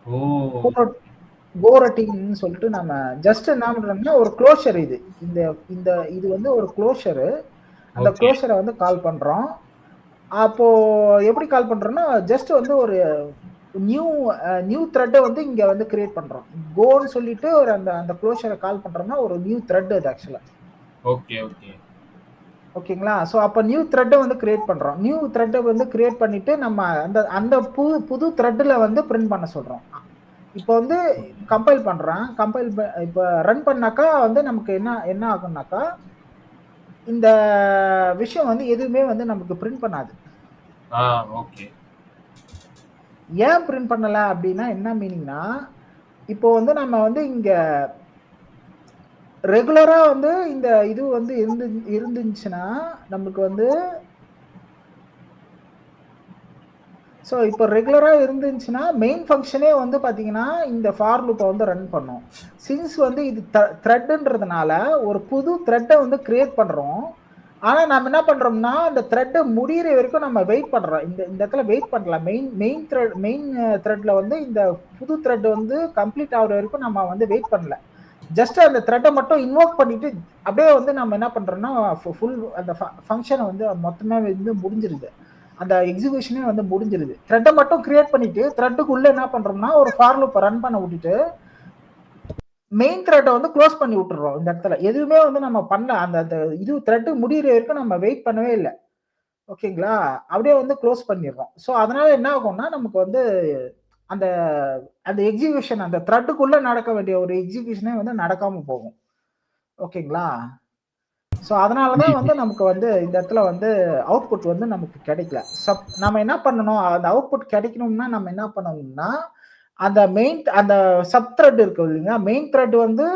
கோரட்டிங்னு சொல்லிட்டு நம்ம ஜஸ்ட் என்ன பண்றோம்னா ஒரு க்ளோஷர். இது வந்து ஒரு க்ளோஷரு. அந்த க்ளோஷரை வந்து கால் பண்றோம். அப்போ எப்படி கால் பண்றோம்னா ஜஸ்ட் வந்து ஒரு நியூ த்ரெட்டை வந்து இங்க வந்து கிரியேட் பண்றோம். கோன்னு சொல்லிட்டு ஒரு அந்த க்ளோஷரை கால் பண்றோம்னா ஒரு நியூ த்ரெட் அது ஆக்சுவலா. Okay okay. ஓகேங்களா? ஸோ அப்போ நியூ த்ரெட்டை வந்து கிரியேட் பண்றோம். நியூ த்ரெட்டை வந்து கிரியேட் பண்ணிட்டு நம்ம அந்த புது த்ரெட்டில் வந்து பிரிண்ட் பண்ண சொல்றோம். இப்போ வந்து கம்பைல் பண்றேன். இப்போ ரன் பண்ணாக்கா வந்து நமக்கு என்ன ஆகும்னாக்கா இந்த விஷயம் வந்து எதுவுமே வந்து நமக்கு பிரிண்ட் பண்ணாது. ஓகே. ஏன் பிரிண்ட் பண்ணல அப்படின்னா என்ன மீனிங்னா, இப்போ வந்து நம்ம வந்து இங்க ரெகுலரா வந்து இந்த இது வந்து இருந்துச்சுன்னா நமக்கு வந்து ஸோ இப்போ ரெகுலரா இருந்துச்சுன்னா மெயின் ஃபங்க்ஷனே வந்து பாத்தீங்கன்னா இந்த ஃபார் லூப்பை வந்து ரன் பண்ணும். சின்ஸ் வந்து இது த்ரெட்ன்றதுனால ஒரு புது த்ரெட்டை வந்து கிரியேட் பண்றோம். ஆனா நம்ம என்ன பண்றோம்னா அந்த த்ரெட் முடியிற வரைக்கும் நம்ம வெயிட் பண்றோம். இந்த இடத்துல வெயிட் பண்ணலாம். மெயின் த்ரெட்ல வந்து இந்த புது த்ரெட் வந்து கம்ப்ளீட் ஆகுற வரைக்கும் நம்ம வந்து வெயிட் பண்ணல. ஜஸ்ட் அந்த த்ரெட்டை மட்டும் இன்வோக் பண்ணிட்டு அப்படியே வந்து நம்ம என்ன பண்றோம்னா ஃபுல் அந்த ஃபங்க்ஷனை வந்து மொத்தமே வந்து முடிஞ்சிருது. அந்த எக்ஸிகியூஷனே வந்து முடிஞ்சிருது. த்ரெட்டை மட்டும் கிரியேட் பண்ணிட்டு த்ரெட்டுக்குள்ள என்ன பண்றோம்னா ஒரு ஃபார் லூப்பை ரன் பண்ண விட்டுட்டு மெயின் த்ரெட்டை வந்து க்ளோஸ் பண்ணி விட்டுறோம் இந்த இடத்துல. எதுவுமே வந்து நம்ம பண்ணல. அந்த அந்த இது த்ரெட் முடியிற வரைக்கும் நம்ம வெயிட் பண்ணவே இல்ல. ஓகேங்களா? அப்படியே வந்து க்ளோஸ் பண்ணிடுறோம். ஸோ அதனால என்ன ஆகும்னா, நமக்கு வந்து அந்த அந்த எக்ஸிகியூஷன் அந்த த்ரெட்டுக்குள்ள நடக்க வேண்டிய ஒரு எக்ஸிகியூஷனே வந்து நடக்காம போகும். ஓகேங்களா? ஸோ அதனால தான் வந்து நமக்கு வந்து இந்த இடத்துல வந்து அவுட்புட் வந்து நமக்கு கிடைக்கல. நம்ம என்ன பண்ணணும், அந்த அவுட்புட் கிடைக்கணும்னா நம்ம என்ன பண்ணணும்னா, அந்த அந்த சப் த்ரெட் இருக்கு இல்லைங்களா? மெயின் த்ரெட் வந்து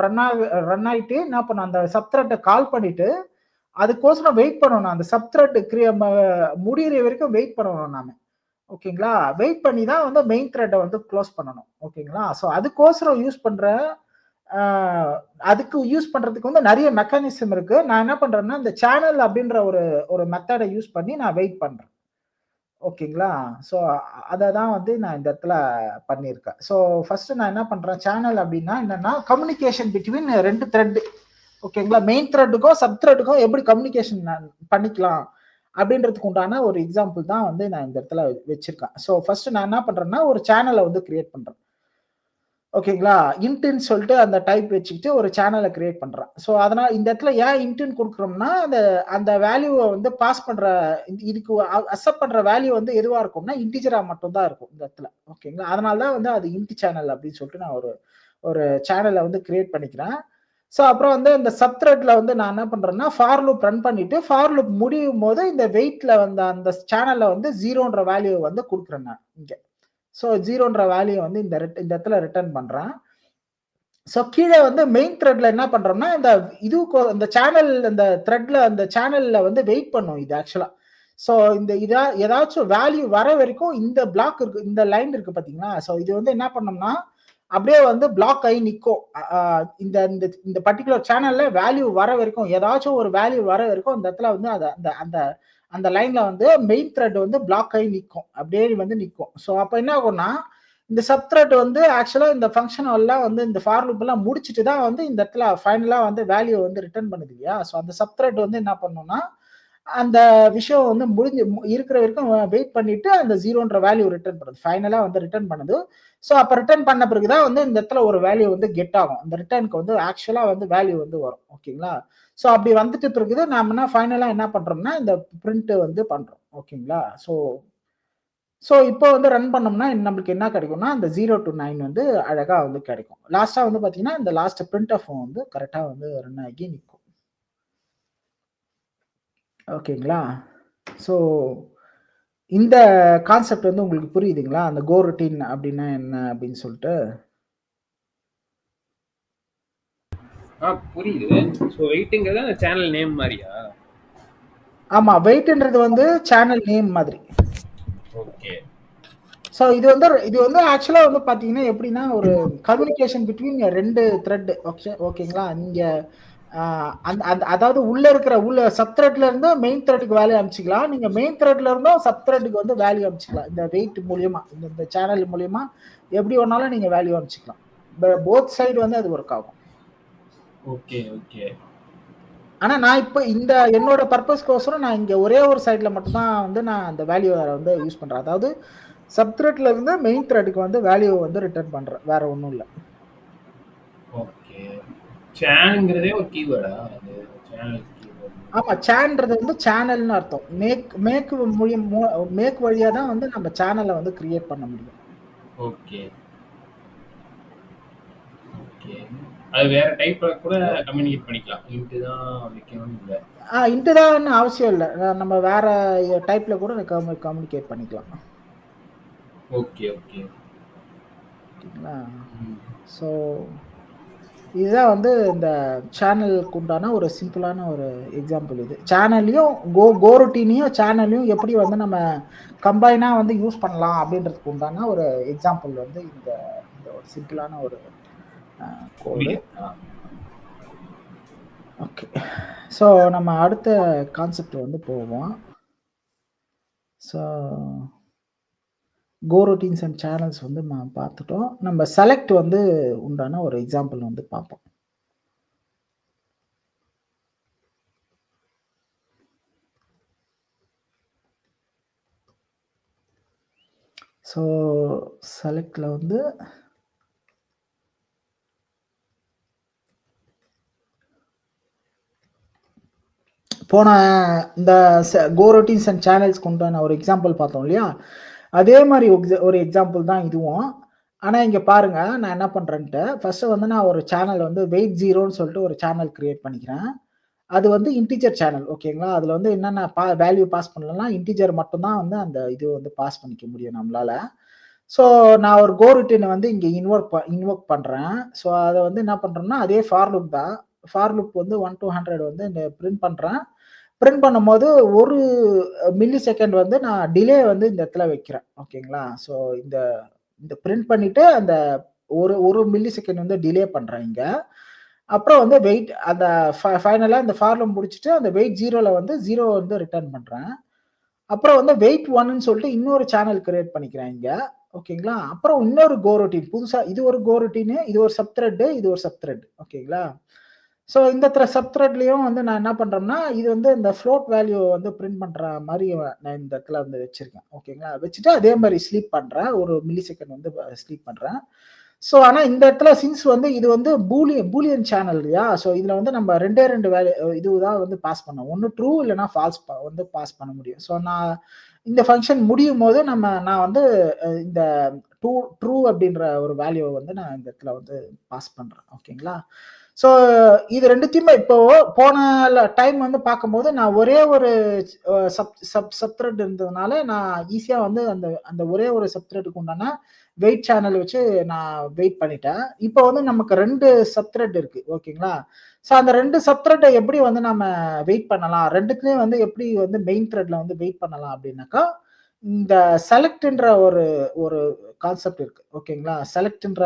ரன் ஆயிட்டு என்ன பண்ணணும், அந்த சப் த்ரெட்ட கால் பண்ணிட்டு, அதுக்கோசரம் வெயிட் பண்ணணும். அந்த சப் த்ரெட் முடியிற வரைக்கும் வெயிட் பண்ணணும் நாம. ஓகேங்களா? வெயிட் பண்ணி தான் வந்து மெயின் த்ரெட்ட வந்து க்ளோஸ் பண்ணணும். ஓகேங்களா? ஸோ அதுக்கோசரம் யூஸ் பண்ற அ அதுக்கு யூஸ் பண்றதுக்கு வந்து நெறைய மெக்கானிசம் இருக்கு. நான் என்ன பண்றேன்னா, இந்த சேனல் அப்படின்ற ஒரு ஒரு மெத்தட யூஸ் பண்ணி நான் வெயிட் பண்றேன். ஓகேங்களா? ஸோ அத தான் வந்து நான் இந்த இடத்துல பண்ணியிருக்கேன். ஸோ ஃபர்ஸ்ட் நான் என்ன பண்றேன், சேனல் அப்படின்னா என்னன்னா, கம்யூனிகேஷன் பிட்வீன் 2 த்ரெட். ஓகேங்களா? மெயின் த்ரெட்டுக்கும், சப் த்ரெட்டுக்கும் எப்படி கம்யூனிகேஷன் பண்ணிக்கலாம் அப்படின்றதுக்கு உண்டான ஒரு எக்ஸாம்பிள் தான் வந்து நான் இந்த இடத்துல வச்சிருக்கேன். ஸோ ஃபர்ஸ்ட் நான் என்ன பண்றேன்னா, ஒரு சேனல வந்து கிரியேட் பண்றேன். ஓகேங்களா? இன்ட்ன்னு சொல்லிட்டு அந்த டைப் வச்சுக்கிட்டு ஒரு சேனல கிரியேட் பண்றேன். ஸோ அதனால இந்த இடத்துல ஏன் இன்ட்ன்னு குடுக்குறோம்னா, அந்த அந்த வேல்யூவ வந்து பாஸ் பண்ற இதுக்கு அக்செப்ட் பண்ற வேல்யூ வந்து எதுவா இருக்கும்னா, இன்டிஜரா மட்டும் தான் இருக்கும் இந்த இடத்துல. ஓகேங்களா? அதனால தான் வந்து அது இன்ட் சேனல் அப்படின்னு சொல்லிட்டு நான் ஒரு ஒரு சேனல வந்து கிரியேட் பண்ணிக்கிறேன். ஸோ அப்புறம் வந்து இந்த சப் த்ரெட்ல வந்து நான் என்ன பண்றேன்னா, ஃபார் லூப் ரன் பண்ணிட்டு, ஃபார் லூப் முடியும்போது இந்த வெயிட்ல வந்து அந்த சேனல்ல வந்து 0ன்ற வேல்யூ வந்து குடுக்குறேன் நான் இங்க. ஸோ 0ன்ற வேல்யூ வந்து இந்த இடத்துல ரிட்டர்ன் பண்றேன். ஸோ கீழ வந்து மெயின் த்ரெட்ல என்ன பண்றோம்னா, இந்த சேனல் அந்த த்ரெட்ல அந்த சேனல்ல வந்து வெயிட் பண்ணும் இது ஆக்சுவலா. ஸோ ஏதாச்சும் வேல்யூ வர வரைக்கும் இந்த பிளாக் இருக்கு, இந்த லைன் இருக்கு பாத்தீங்களா? ஸோ இது வந்து என்ன பண்ணோம்னா, அப்படியே வந்து பிளாக் ஆகி நிக்கும். இந்த இந்த இந்த பர்ட்டிகுலர் சேனல்ல வேல்யூ வர வரைக்கும், ஏதாச்சும் ஒரு வேல்யூ வர வரைக்கும் இந்த இடத்துல வந்து அந்த அந்த அந்த லைன்ல வந்து மெயின் த்ரெட் வந்து பிளாக் ஆகி நிக்கும். அப்படியே வந்து நிக்கும். ஸோ அப்ப என்ன ஆகும்னா, இந்த சப் த்ரெட் வந்து ஆக்சுவலா இந்த ஃபங்ஷன் எல்லாம் வந்து இந்த ஃபார் லூப் எல்லாம் முடிச்சுட்டு தான் வந்து இந்த இடத்துல ஃபைனலா வந்து வேல்யூ வந்து ரிட்டர்ன் பண்ணுது இல்லையா? ஸோ அந்த சப் த்ரெட் வந்து என்ன பண்ணும்னா, அந்த விஷயம் வந்து இருக்கிற வரைக்கும் வெயிட் பண்ணிட்டு அந்த 0ன்ற வேல்யூ ரிட்டர்ன் பண்ணுது. ஃபைனலா வந்து ரிட்டர்ன் பண்ணுது. ஸோ அப்ப ரிட்டர்ன் பண்ண பிறகு தான் வந்து இந்த இடத்துல ஒரு வேல்யூ வந்து கெட் ஆகும். அந்த ரிட்டர்னுக்கு வந்து ஆக்சுவலா வந்து வேல்யூ வந்து வரும். ஓகேங்களா? ஸோ அப்படி வந்துட்டு பிறகு நாம ஃபைனலா என்ன பண்றோம்னா, இந்த பிரிண்ட் வந்து பண்றோம். ஓகேங்களா? ஸோ இப்போ வந்து ரன் பண்ணோம்னா நம்மளுக்கு என்ன கிடைக்கும்னா, அந்த 0 to 9 வந்து அழகா வந்து கிடைக்கும். லாஸ்ட்டா வந்து பார்த்தீங்கன்னா, இந்த லாஸ்ட் பிரிண்ட்எஃப் வந்து கரெக்ட்டா வந்து ரன் ஆகி நிக்கும். ஓகேங்களா? ஸோ இந்த கான்செப்ட் வந்து உங்களுக்கு புரியுதுங்களா? அந்த கோ ரொட்டீன் அப்படின்னா என்ன அப்படின்னு சொல்லிட்டு? புரியுது. ஸோ வெயிட்ங்கிறது அந்த சேனல் நேம் மாதிரியா? ஆமா, வெயிட்ன்றது வந்து சேனல் நேம் மாதிரி. ஓகே. ஸோ இது வந்து ஆக்சுவலா வந்து பாத்தீங்கன்னா எப்படின்னா, ஒரு கம்யூனிகேஷன் பிட்வீன் 2 த்ரெட். ஓகேங்களா? நீங்க அதாவது உள்ள சப் த்ரெட்ல இருந்து மெயின் த்ரெட்க்கு வேல்யூ அனுப்பிச்சிக்கலாம். நீங்க மெயின் த்ரெட்ல இருந்தும் சப் த்ரெட்க்கு வந்து வேல்யூ அனுப்பிச்சிக்கலாம். இந்த வெயிட் மூலியமா, இந்த சேனல் மூலியமா எப்படி வேணாலும் நீங்க வேல்யூ அனுப்பிச்சிக்கலாம். போத் சைடு வந்து அது ஒர்க் ஆகும். Okay, okay. ஆனா நான் இப்ப என்னோட பர்பஸ்க்கோசரம் நான் இங்க ஒரே ஒரு சைடுல மட்டும் தான் வந்து நான் அந்த வேல்யூ வந்து யூஸ் பண்றேன். அதாவது சப் த்ரெட்ல இருந்து மெயின் த்ரெட்க்கு வந்து வேல்யூ வந்து ரிட்டர்ன் பண்றேன். வேற ஒண்ணும் இல்ல. ஓகே. சேன்ங்கிறதே ஒரு கீவேர்டா? அது சேனல் கீவேர்ட். ஆமா, சேன்றது வந்து சேனல்னு அர்த்தம். மேக் வழியா தான் வந்து நம்ம சேனலை வந்து கிரியேட் பண்ண முடியும். Okay, okay. அது வேற டைப்ல கூட கம்யூனிகேட் பண்ணிக்கலாம். இன்ட் தான் வைக்கணும்னு இல்ல. இன்ட் தான் அவசியம் இல்ல. நம்ம வேற டைப்ல கூட கம்யூனிகேட் பண்ணிக்கலாம். Okay, okay. ஓகேங்களா? ஸோ இதுதான் வந்து இந்த சேனலுக்கு உண்டான ஒரு சிம்பிளான ஒரு எக்ஸாம்பிள் இது. சேனல்லையும் கோ ரொட்டீனையும் சேனல்லையும் எப்படி வந்து நம்ம கம்பைனா வந்து யூஸ் பண்ணலாம் அப்படின்றதுக்கு உண்டான ஒரு எக்ஸாம்பிள் வந்து இந்த ஒரு சிம்பிளான ஒரு கோடு. ஓகே. ஸோ நம்ம அடுத்த கான்செப்ட் வந்து போவோம். So go routines and channels வந்து பார்த்துட்டோம். நம்ம செலக்ட் வந்து உண்டான ஒரு எக்ஸாம்பிள் வந்து பார்ப்போம். ஸோ செலக்ட்ல வந்து போன இந்த கோ ரொட்டீன்ஸ் அண்ட் சேனல்ஸ் கொண்டு வர ஒரு எக்ஸாம்பிள் பார்த்தோம் இல்லையா, அதே மாதிரி ஒரு எக்ஸாம்பிள் தான் இதுவும். ஆனா இங்க பாருங்க நான் என்ன பண்றேன்ட்டு, ஃபர்ஸ்ட் வந்து நான் ஒரு சேனல் வந்து வெயிட் 0ன்னு சொல்லிட்டு ஒரு சேனல் கிரியேட் பண்ணிக்கிறேன். அது வந்து இன்டிஜர் சேனல் ஓகேங்களா. அதுல வந்து என்னென்ன வேல்யூ பாஸ் பண்ணலன்னா இன்டிஜர் மட்டும் தான் வந்து அந்த இது வந்து பாஸ் பண்ணிக்க முடியும் நம்மளால. ஸோ நான் ஒரு கோ ரொட்டீனை வந்து இங்க இன்வோக் பண்றேன். ஸோ அதை வந்து என்ன பண்றேன்னா அதே ஃபார் லுக் தான். ஃபார் லுக் வந்து 1 to 100 வந்து இந்த பிரிண்ட் பண்றேன். பிரிண்ட் பண்ணும்போது 1 மில்லி செகண்ட் வந்து நான் டிலே வந்து இந்த இடத்துல வைக்கிறேன் ஓகேங்களா. ஸோ இந்த இந்த பிரிண்ட் பண்ணிட்டு அந்த ஒரு மில்லி செகண்ட் வந்து டிலே பண்றேன் இங்க. அப்புறம் வந்து வெயிட் அந்த ஃபைனலா இந்த ஃபார்ல முடிச்சுட்டு அந்த வெயிட் 0ல வந்து 0 வந்து ரிட்டர்ன் பண்றேன். அப்புறம் வந்து வெயிட் 1ன்னு சொல்லிட்டு இன்னொரு சேனல் கிரியேட் பண்ணிக்கிறேன் இங்க ஓகேங்களா. அப்புறம் இன்னொரு கோ ரொட்டீன் புதுசா இது ஒரு கோ ரொட்டீன், இது ஒரு சப் த்ரெட், இது ஒரு சப் த்ரெட் ஓகேங்களா. ஸோ இந்த சப் த்ரெட்லயும் வந்து நான் என்ன பண்றேன்னா இது வந்து இந்த ஃப்ளோட் வேல்யூ வந்து பிரிண்ட் பண்ற மாதிரி நான் இந்த இடத்துல வந்து வச்சிருக்கேன் ஓகேங்களா. வச்சுட்டு அதே மாதிரி ஸ்லீப் பண்றேன், ஒரு மில்லி செகண்ட் வந்து ஸ்லீப் பண்றேன். ஸோ ஆனா இந்த இடத்துல சின்ஸ் வந்து இது வந்து பூலியன் சேனல் இல்லையா. ஸோ இதுல வந்து நம்ம ரெண்டே வேல்யூ இதுதான் வந்து பாஸ் பண்ணோம். ஒன்னு ட்ரூ இல்லைன்னா ஃபால்ஸ் வந்து பாஸ் பண்ண முடியும். ஸோ நான் இந்த ஃபங்க்ஷன் முடியும் போது நான் வந்து இந்த ட்ரூ அப்படின்ற ஒரு வேல்யூவை வந்து நான் இந்த இடத்துல வந்து பாஸ் பண்றேன் ஓகேங்களா. ஸோ இது ரெண்டுத்தையுமே இப்போ போன டைம் வந்து பார்க்கும்போது நான் ஒரே ஒரு சப் த்ரெட் இருந்ததுனால நான் ஈஸியா வந்து அந்த ஒரே ஒரு சப் த்ரெட்டுக்கு உண்டான வெயிட் சேனல் வச்சு நான் வெயிட் பண்ணிட்டேன். இப்போ வந்து நமக்கு 2 சப் த்ரெட் இருக்கு ஓகேங்களா. ஸோ அந்த 2 சப் த்ரெட்டை எப்படி வந்து நம்ம வெயிட் பண்ணலாம், ரெண்டுத்துலயும் வந்து எப்படி வந்து மெயின் த்ரெட்ல வந்து வெயிட் பண்ணலாம் அப்படின்னாக்கா இந்த செலக்ட்ன்ற ஒரு கான்செப்ட் இருக்கு ஓகேங்களா. செலக்ட்ன்ற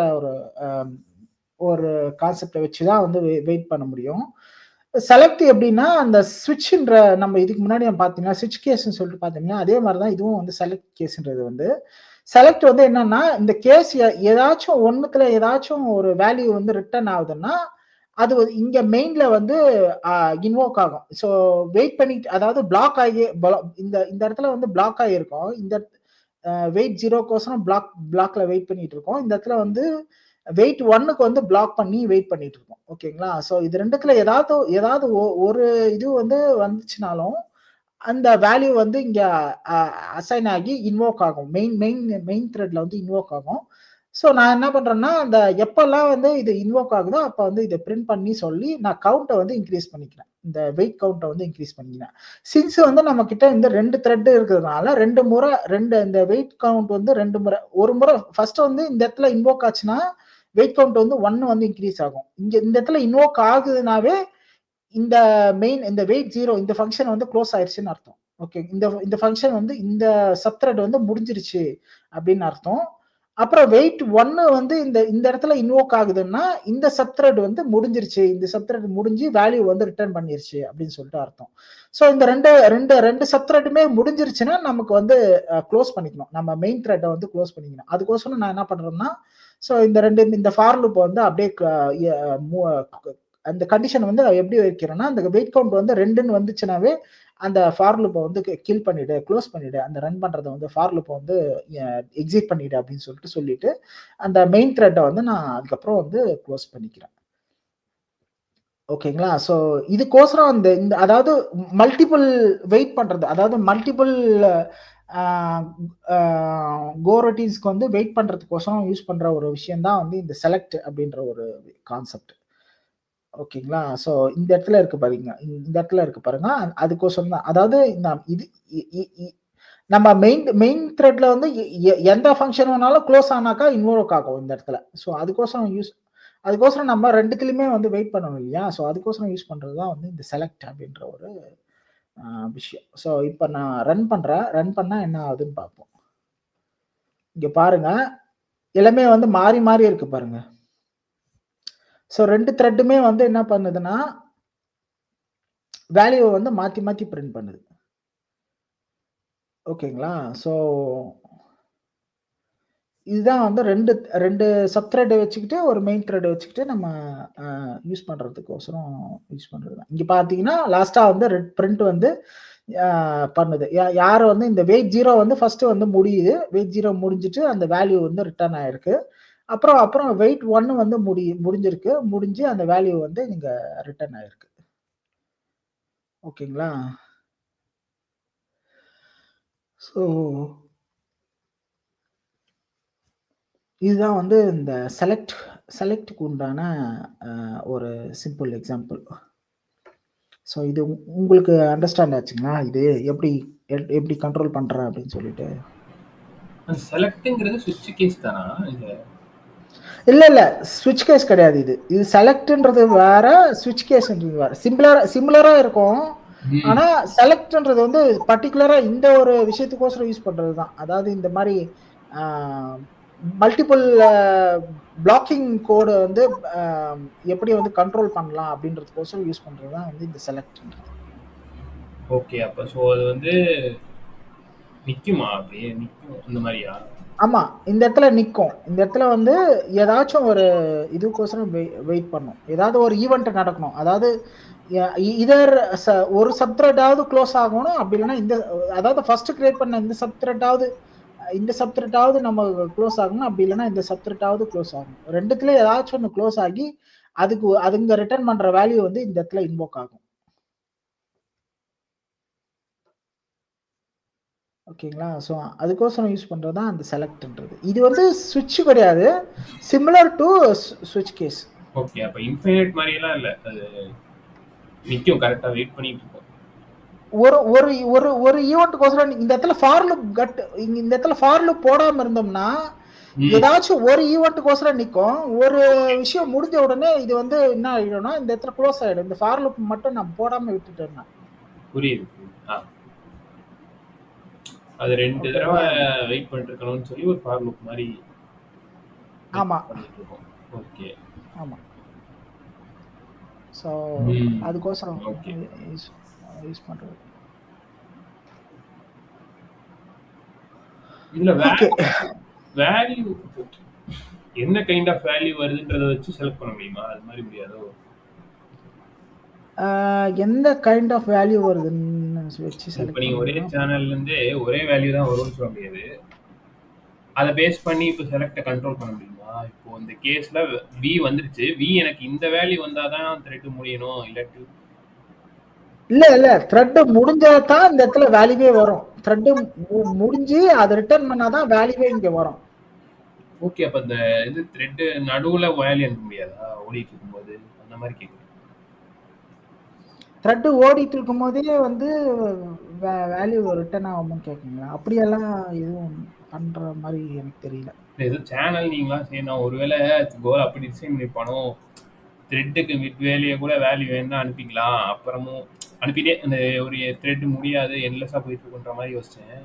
ஒரு கான்செப்டை வச்சுதான் வந்து வெயிட் பண்ண முடியும். செலக்ட் எப்படின்னா அந்த ஸ்விட்ச்ன்ற நம்ம இதுக்கு முன்னாடி பாத்தீங்கன்னா ஸ்விட்ச் கேஸ்ன்னு சொல்லிட்டு பாத்தீங்கன்னா அதே மாதிரிதான் இதுவும் வந்து செலக்ட் கேஸ்ன்றது வந்து செலக்ட் வந்து என்னன்னா இந்த கேஸ் ஏதாச்சும் ஒண்ணுத்துல ஏதாச்சும் ஒரு வேல்யூ வந்து ரிட்டர்ன் ஆகுதுன்னா அது இங்க மெயின்ல வந்து இன்வோக் ஆகும். ஸோ வெயிட் பண்ணிட்டு அதாவது பிளாக் ஆகி இந்த இடத்துல வந்து பிளாக் ஆகிருக்கும். இந்த வெயிட் 0க்கோசரம் பிளாக்ல வெயிட் பண்ணிட்டு இருக்கோம். இந்த இடத்துல வந்து வெயிட் 1க்கு வந்து பிளாக் பண்ணி வெயிட் பண்ணிட்டு இருக்கோம் ஓகேங்களா. ஸோ இது ரெண்டுத்துல ஏதாவது ஒரு இது வந்து வந்துச்சுனாலும் அந்த வேல்யூ வந்து இங்க அசைன் ஆகி இன்வோக் ஆகும். மெயின் த்ரெட்ல வந்து இன்வோக் ஆகும். ஸோ நான் என்ன பண்றேன்னா அந்த எப்பெல்லாம் வந்து இது இன்வோக் ஆகுதோ அப்ப வந்து இதை பிரிண்ட் பண்ணி சொல்லி நான் கவுண்டை வந்து இன்க்ரீஸ் பண்ணிக்கிறேன். இந்த வெயிட் கவுண்டை வந்து இன்க்ரீஸ் பண்ணிக்கிறேன். சின்ஸ் வந்து நம்ம கிட்ட இந்த 2 த்ரெட் இருக்கிறதுனால 2 முறை இந்த வெயிட் கவுண்ட் வந்து 2 முறை, ஒரு முறை ஃபர்ஸ்ட் வந்து இந்த இடத்துல இன்வோக் ஆச்சுன்னா வெயிட் கவுண்ட் வந்து 1 வந்து இன்க்ரீஸ் ஆகும். இந்த இடத்துல இன்வோக் ஆகுதுனாவே இந்த வெயிட் 0 இந்த ஃபங்க்ஷன் வந்து க்ளோஸ் ஆயிடுச்சுன்னு அர்த்தம் ஓகே. இந்த ஃபங்க்ஷன் வந்து இந்த சப் த்ரெட் வந்து முடிஞ்சிருச்சு அப்படின்னு அர்த்தம். அப்புறம் வெயிட் 1 வந்து இந்த இடத்துல இன்வோக் ஆகுதுன்னா இந்த சப் த்ரெட் வந்து முடிஞ்சிருச்சு, இந்த சப் த்ரெட் முடிஞ்சு வேல்யூ வந்து ரிட்டர்ன் பண்ணிருச்சு அப்படின்னு சொல்லிட்டு அர்த்தம். ஸோ இந்த ரெண்டு சப் த்ரெட்டுமே முடிஞ்சிருச்சுன்னா நமக்கு வந்து க்ளோஸ் பண்ணிக்கணும், நம்ம மெயின் த்ரெட்டை வந்து க்ளோஸ் பண்ணிக்கணும். அதுக்கோசரம் நான் என்ன பண்றேன்னா ஸோ இந்த ஃபார் லூப் வந்து அப்படியே அந்த கண்டிஷன் வந்து எப்படி வைக்கிறேன்னா அந்த வெயிட் கவுண்ட் வந்து 2ன்னு வந்துச்சுனாவே அந்த ஃபார் லூப்பை வந்து கில் பண்ணிடு, க்ளோஸ் பண்ணிடு, அந்த ரன் பண்றதை வந்து ஃபார் லூப்பை வந்து எக்ஸிட் பண்ணிடு அப்படின்னு சொல்லிட்டு அந்த மெயின் த்ரெட்டை வந்து நான் அதுக்கப்புறம் வந்து க்ளோஸ் பண்ணிக்கிறேன் ஓகேங்களா. ஸோ இதுக்கோசரம் இந்த அதாவது மல்டிபிள் வெயிட் பண்றது, அதாவது மல்டிபிள் கோ ரொட்டீன்ஸ்க்கு வந்து வெயிட் பண்றதுக்கோசரம் யூஸ் பண்ற ஒரு விஷயம் தான் வந்து இந்த செலக்ட் அப்படின்ற ஒரு கான்செப்ட் ஓகேங்களா. ஸோ இந்த இடத்துல இருக்கு பாருங்க, அதுக்கோசரம் தான். அதாவது நம்ம மெயின் த்ரெட்ல வந்து எந்த ஃபங்க்ஷன் வேணாலும் க்ளோஸ் ஆனாக்கா இன்வோக் ஆகும் இந்த இடத்துல. ஸோ அதுக்கோசரம் நம்ம ரெண்டுத்துலயுமே வந்து வெயிட் பண்ணணும் இல்லையா. ஸோ அதுக்கோசரம் யூஸ் பண்றதுதான் வந்து இந்த செலக்ட் அப்படின்ற ஒரு விஷயம். ஸோ இப்போ நான் ரன் பண்ணா என்ன ஆகுதுன்னு பார்ப்போம். இங்க பாருங்க எல்லாமே வந்து மாறி மாறி இருக்கு பாருங்க. ஸோ 2 த்ரெட்டுமே வந்து என்ன பண்ணுதுன்னா வேல்யூவை வந்து மாத்தி மாத்தி பிரிண்ட் பண்ணுது ஓகேங்களா. ஸோ இதுதான் வந்து ரெண்டு சப் த்ரெட்டை வச்சுக்கிட்டு ஒரு மெயின் த்ரெட்டை வச்சுக்கிட்டு நம்ம யூஸ் பண்றதுக்கோசரம் யூஸ் பண்றது. இங்க பாத்தீங்கன்னா லாஸ்டா வந்து பிரிண்ட் வந்து பண்ணுது. யார் வந்து இந்த வெயிட் 0 வந்து ஃபர்ஸ்ட் வந்து முடியுது, வெயிட் 0 முடிஞ்சிட்டு அந்த வேல்யூ வந்து ரிட்டர்ன் ஆயிருக்கு. அப்புறம் வெயிட் 1 வந்து முடிஞ்சு அந்த வேல்யூ வந்து இங்க ரிட்டர்ன் ஆயிருக்கு ஓகேங்களா? ஸோ இதுதான் வந்து இந்த செலக்ட்க்கு உண்டான ஒரு சிம்பிள் எக்ஸாம்பிள். ஸோ இது உங்களுக்கு அண்டர்ஸ்டாண்ட் ஆச்சுங்களா? இது எப்படி கண்ட்ரோல் பண்றேன் அப்படின்னு சொல்லிட்டு. செலக்ட்ங்கிறது ஸ்விட்ச் கேஸ் தானா? இல்ல ஸ்விட்ச் கேஸ் கிடையாது. இது செலக்ட்ன்றது வேற, ஸ்விட்ச் கேஸ்ன்றது வேற. சிமிலரா இருக்கும். ஆனா செலக்ட்ன்றது வந்து பர்டிகுலரா இந்த ஒரு விஷயத்துக்கோசரம் யூஸ் பண்றதுதான். அதாவது இந்த மாதிரி மல்டிபிள் பிளாக்கிங் கோடு வந்து எப்படி வந்து கண்ட்ரோல் பண்ணலாம் அப்படின்றதுக்கோசரம் யூஸ் பண்றதுதான் வந்து இந்த செலக்ட்ன்றது. ஓகே, அப்ப சோ அது வந்து நிக்குமா? அப்படியே நிக்கும் அந்த மாதிரியா? ஆமா, இந்த இடத்துல நிக்கும். இந்த இடத்துல வந்து ஏதாச்சும் ஒரு இதுக்கோசரம் வெயிட் பண்ணும். ஏதாவது ஒரு ஈவெண்ட் நடக்கணும். அதாவது இதர் ஒரு சப்த்ரெட்டாவது க்ளோஸ் ஆகணும். அப்படி இல்லைன்னா அதாவது ஃபர்ஸ்ட் கிரியேட் பண்ண இந்த சப்த்ரெட்டாவது நம்ம க்ளோஸ் ஆகணும். அப்படி இல்லைன்னா இந்த சப்த்ரெட்டாவது க்ளோஸ் ஆகணும். ரெண்டுத்துல ஏதாச்சும் ஒன்று க்ளோஸ் ஆகி அதுங்க ரிட்டர்ன் பண்ற வேல்யூ வந்து இந்த இடத்துல இன்வோக் ஆகும். ஓகேங்களா? ஸோ அதுக்கோசரம் யூஸ் பண்றது தான் அந்த செலக்ட்ன்றது. இது வந்து ஸ்விட்ச் கிடையாது, சிமிலர் டு ஸ்விட்ச் கேஸ். ஓகே, அப்ப இன்ஃபைனைட் மாதிரி எல்லாம் இல்ல, அது நிக்கும், கரெக்டா வெயிட் பண்ணிட்டு இருக்கும். ஒரு ஈவெண்ட்க்கோசரம் இந்த இடத்துல இந்த இடத்துல ஃபார் லூப் போடாம இருந்தோம்னா ஏதாச்சும் ஒரு ஈவெண்ட்க்கோசரம் நிக்கும். ஒரு விஷயம் முடிஞ்ச உடனே இது வந்து என்ன ஆயிடும்னா இந்த இடத்துல க்ளோஸ் ஆயிடும். இந்த ஃபார் லூப் மட்டும் நான் போடாம விட்டுட்டேன்னா. புரியுது. அது 2 தடவை வெயிட் பண்ணிட்டு இருக்கணும்னு சொல்லி ஒரு ஃபார் லூப் மாதிரி. ஆமா. ஓகே. ஆமா. சோ அதுக்கோசரம் யூஸ் பண்றது. இதுல வேல்யூ என்ன கைண்ட் ஆஃப் வேல்யூ வருதுன்றத வச்சு செலக்ட் பண்ண முடியுமா? அது மாதிரி முடியாதோ? எந்த கைண்ட் ஆஃப் வேல்யூ வருதுன்னு வச்சு செலக்ட். இப்போ நீங்க ஒரே சேனல்ல இருந்து ஒரே வேல்யூ தான் வரும்னு சொல்ல முடியாது. அதை பேஸ் பண்ணி இப்போ செலக்ட கண்ட்ரோல் பண்ண முடியுமா? இப்போ இந்த கேஸ்ல v வந்துருச்சு, v எனக்கு இந்த வேல்யூ வந்தாதான் த்ரெட் முடியணும், இல்லாட்டி இல்ல த்ரெட் முடிஞ்சா தான் இந்த இடத்துல வேல்யூவே வரும். த்ரெட் முடிஞ்சு அதை ரிட்டர்ன் பண்ணாதான் வேல்யூவே இங்க வரும். ஓகே, அப்ப இந்த இது த்ரெட் நடுவுல வேல்யூ அனுப்ப முடியாதா ஓடிட்டு இருக்கும்போது? அந்த மாதிரி கேக்குறேன். த்ரெட் ஓடிட்டு இருக்கும் போதே வந்து வேல்யூ ரிட்டர்ன் ஆகும்னு கேக்குங்களா? அப்படியெல்லாம் எதுவும் பண்ற மாதிரி எனக்கு தெரியல. ஏதோ சேனல் நீங்களா சரி, நான் ஒருவேளை கோல் அப்படி டிசைன் பண்ணிருப்பானோ, த்ரெட்டுக்கு மிட் வேல்யூ கூட வேல்யூ வேணும்னா அனுப்பிக்கலாம், அப்புறமும் அனுப்பிட்டே அந்த ஒரு த்ரெட் முடியாது என்லெஸ்ஸா போயிட்டு இருக்குன்ற மாதிரி யோசிச்சேன்.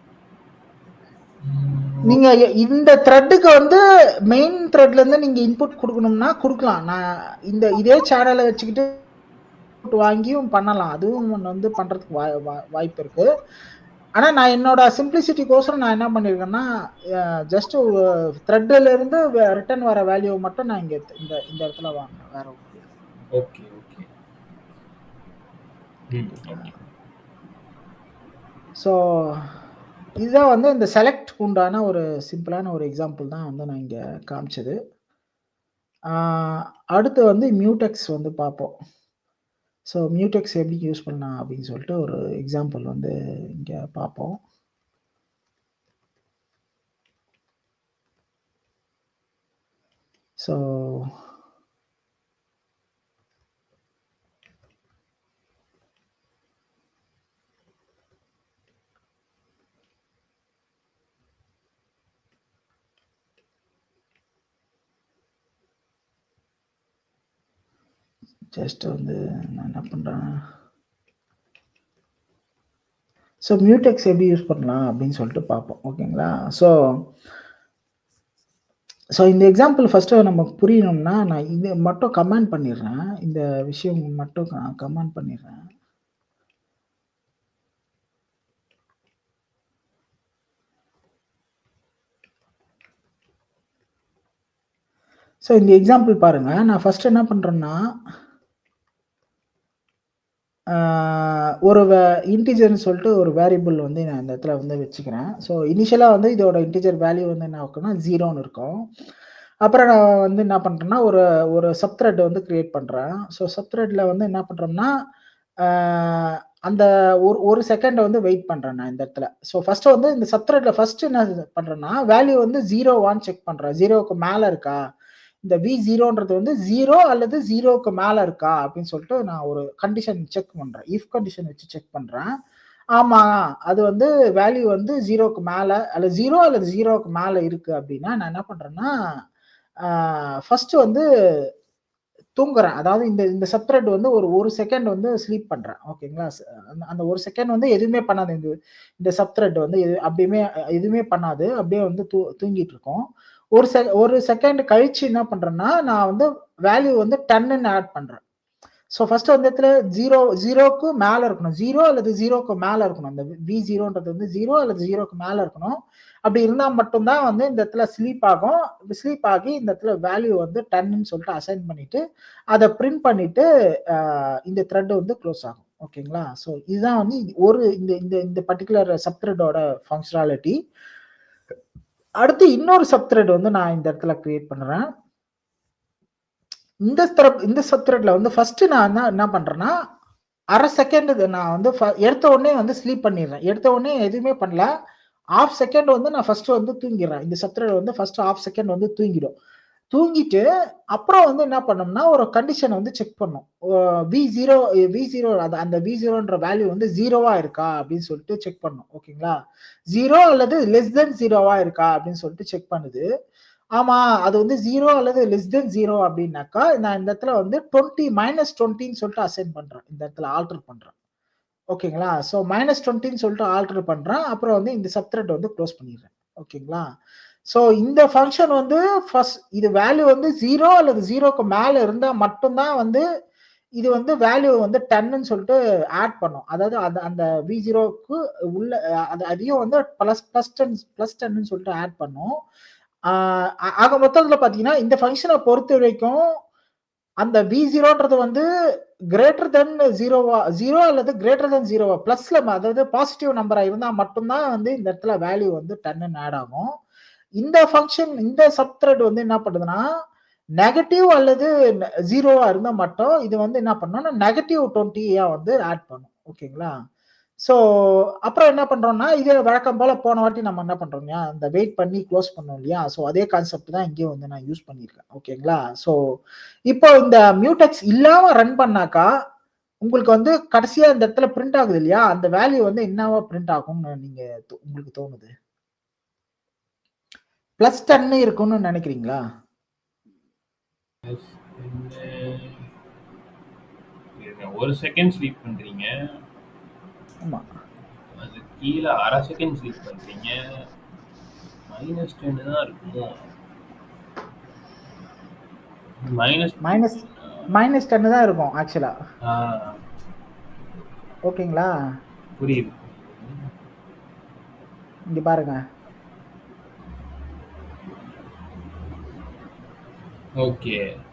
நீங்க இந்த த்ரெட்டுக்கு வந்து மெயின் த்ரெட்ல இருந்து நீங்க இன்புட் கொடுக்கணும்னா கொடுக்கலாம். நான் இதே சேனலை வச்சுக்கிட்டு வாங்கியும் பண்ணலாம். அதுவும் வந்து பண்றதுக்கு வாய்ப்பு இருக்கு. ஆனா நான் என்னோட சிம்பிளிசிட்டிக்கோசரம் நான் என்ன பண்ணிருக்கேன்னா, ஜஸ்ட் த்ரெட்ல இருந்து ரிட்டர்ன் வர வேல்யூ மட்டும் நான் இந்த இடத்துல வாங்குறேன், வேற ஒன்றும் இல்லை. Okay okay. ஸோ இதுதான் வந்து இந்த செலக்ட் உண்டான ஒரு சிம்பிளான ஒரு எக்ஸாம்பிள் தான் வந்து நான் இங்க காமிச்சது. அடுத்து வந்து மியூடெக்ஸ் வந்து பார்ப்போம். ஸோ மியூடெக்ஸ் எப்படி யூஸ் பண்ணலாம் அப்படின்னு சொல்லிட்டு ஒரு எக்ஸாம்பிள் வந்து இங்க பார்ப்போம். ஸோ ஜஸ்ட் வந்து நான் என்ன பண்றேன், ஸோ மியூடெக்ஸ் எப்படி யூஸ் பண்ணலாம் அப்படின்னு சொல்லிட்டு பார்ப்போம். ஓகேங்களா? ஸோ இந்த எக்ஸாம்பிள் ஃபர்ஸ்ட் நமக்கு புரியணும்னா நான் இது மட்டும் கமெண்ட் பண்ணிடுறேன். இந்த விஷயம் மட்டும் கமெண்ட் பண்ணிடுறேன். ஸோ இந்த எக்ஸாம்பிள் பாருங்க. நான் ஃபர்ஸ்ட் என்ன பண்றேன்னா, ஒரு இன்டிஜர்னு சொல்லிட்டு ஒரு வேரியபிள் வந்து நான் இந்த இடத்துல வந்து வச்சுக்கிறேன். ஸோ இனிஷியலாக வந்து இதோட இன்டிஜர் வேல்யூ வந்து என்ன ஆகும்னா 0ன்னு இருக்கும். அப்புறம் நான் வந்து என்ன பண்ணுறேன்னா ஒரு சப்த்ரெட் வந்து கிரியேட் பண்ணுறேன். ஸோ சப்த்ரெட்டில் வந்து என்ன பண்ணுறோம்னா அந்த ஒரு செகண்ட் வந்து வெயிட் பண்றேன் நான் இந்த இடத்துல. ஸோ ஃபர்ஸ்ட் வந்து இந்த சப்த்ரெட்ல ஃபர்ஸ்ட் என்ன பண்றேன்னா, வேல்யூ வந்து 0வான்னு செக் பண்றேன். 0க்கு மேல இருக்கா? இந்த V0ன்றது வந்து 0 அல்லது 0க்கு மேல இருக்கா? அப்படின்னு சொல்லிட்டு நான் ஒரு கண்டிஷன் செக் பண்றேன். இஃப் கண்டிஷன் வச்சு செக் பண்றேன். ஆமா, அது வந்து வேல்யூ வந்து 0க்கு மேல அல்லது 0 அல்லது 0க்கு மேல இருக்கு அப்படின்னா, நான் என்ன பண்றேன்னா, ஃபர்ஸ்ட் வந்து தூங்குறேன். அதாவது இந்த இந்த சப்த்ரெட் வந்து ஒரு செகண்ட் வந்து ஸ்லீப் பண்றேன். ஓகேங்களா? அந்த ஒரு செகண்ட் வந்து எதுவுமே பண்ணாது. இந்த சப்த்ரெட் வந்து அப்படியுமே எதுவுமே பண்ணாது. அப்படியே வந்து தூங்கிட்டு இருக்கும். ஒரு செகண்ட் கழிச்சு என்ன பண்றேன்னா, நான் வந்து வேல்யூ வந்து 10ன்னு ஆட் பண்றேன். ஸோ ஃபர்ஸ்ட் வந்து இடத்துல 0க்கு மேல இருக்கணும். 0 அல்லது 0க்கு மேல இருக்கணும். அந்த V0ன்றது வந்து 0 அல்லது 0க்கு மேல இருக்கணும். அப்படி இருந்தா மட்டும் தான் வந்து இந்த இடத்துல ஸ்லீப் ஆகும். ஸ்லீப் ஆகி இந்த இடத்துல வேல்யூ வந்து 10ன்னு சொல்லிட்டு அசைன் பண்ணிட்டு, அத பிரிண்ட் பண்ணிட்டு இந்த த்ரெட் வந்து க்ளோஸ் ஆகும். ஓகேங்களா? ஸோ இதுதான் வந்து இந்த இந்த இந்த பர்ட்டிகுலர் சப்த்ரெட்டோட ஃபங்க்ஷனாலிட்டி. அடுத்து இன்னொரு சப்த்ரெட் வந்து நான் இந்த இடத்துல கிரியேட் பண்றேன். இந்த சப்த்ரெட்ல வந்து ஃபர்ஸ்ட் நான் என்ன பண்றேன்னா, அரை செகண்ட் நான் வந்து எடுத்த உடனே வந்து ஸ்லீப் பண்ணிடுறேன். எடுத்த உடனே எதுவுமே பண்ணல. ஹாஃப் செகண்ட் வந்து நான் ஃபர்ஸ்ட் வந்து தூங்கிடுறேன். இந்த சப்த்ரெட் வந்து ஃபர்ஸ்ட் ஹாஃப் செகண்ட் வந்து தூங்கிடும். தூங்கிட்டு அப்புறம் வந்து என்ன பண்ணோம்னா, ஒரு கண்டிஷன் வந்து செக் பண்ணும். V0 அந்த V0ன்ற வேல்யூ வந்து 0வா இருக்கா அப்படின்னு சொல்லிட்டு செக் பண்ணும். ஓகேங்களா? 0 அல்லது லெஸ் தென் 0வா இருக்கா அப்படின்னு சொல்லிட்டு செக் பண்ணுது. ஆமா, அது வந்து 0 அல்லது லெஸ் தென் 0 அப்படின்னாக்கா, நான் இந்த இடத்துல வந்து -20ன்னு சொல்லிட்டு அசைன் பண்றேன். இந்த இடத்துல ஆல்டர் பண்றேன். ஓகேங்களா? ஸோ -20ன்னு சொல்லிட்டு ஆல்டர் பண்றேன். அப்புறம் வந்து இந்த சப்த்ரெட் வந்து க்ளோஸ் பண்ணிடுறேன். ஓகேங்களா? ஸோ இந்த ஃபங்க்ஷன் வந்து இது வேல்யூ வந்து 0 அல்லது 0க்கு மேல இருந்தா மட்டும் தான் வந்து இது வந்து வேல்யூ வந்து 10ன்னு சொல்லிட்டு ஆட் பண்ணும். அதாவது அந்த V0க்கு உள்ள அதையும் வந்து +10ன்னு சொல்லிட்டு ஆட் பண்ணும். ஆக மொத்தத்துல பாத்தீங்கன்னா, இந்த ஃபங்க்ஷனை பொறுத்த வரைக்கும் அந்த V0ன்றது வந்து கிரேட்டர் தென் 0 அல்லது கிரேட்டர் தென் 0 பிளஸ்ல, அதாவது பாசிட்டிவ் நம்பரா இருந்தா மட்டும்தான் வந்து இந்த இடத்துல வேல்யூ வந்து 10ன்னு ஆட் ஆகும். இந்த ஃபங்க்ஷன் இந்த சப்த்ரெட் வந்து என்ன பண்ணுதுன்னா, நெகட்டிவ் அல்லது 0வா இருந்தா மட்டும் இது வந்து என்ன பண்ணும்னா -20 வந்து ஆட் பண்ணும். ஓகேங்களா? ஸோ அப்புறம் என்ன பண்றோம்னா, இதே வழக்கம் போல போன வாட்டி நம்ம என்ன பண்றோம் இல்லையா, அந்த வெயிட் பண்ணி க்ளோஸ் பண்ணோம் இல்லையா, ஸோ அதே கான்செப்ட் தான் இங்கேயும் வந்து நான் யூஸ் பண்ணியிருக்கேன். ஓகேங்களா? ஸோ இப்போ இந்த மியூடெக்ஸ் இல்லாம ரன் பண்ணாக்கா, உங்களுக்கு வந்து கடைசியா இந்த இடத்துல பிரிண்ட் ஆகுது இல்லையா, அந்த வேல்யூ வந்து என்னவா பிரிண்ட் ஆகும்னு உங்களுக்கு தோணுது? +10 இருக்கும்னு நினைக்கிறீங்களா? ஒரு செகண்ட் ஸ்லீப் பண்றீங்க. ஆமா. அது கீழ அரை செகண்ட் ஸ்லீப் பண்றீங்க. -10 தான் இருக்குமோ? -10 தான் இருக்கும் ஆக்சுவலா. ஓகேங்களா? புரியுது. இங்க பாருங்க. ஓகே.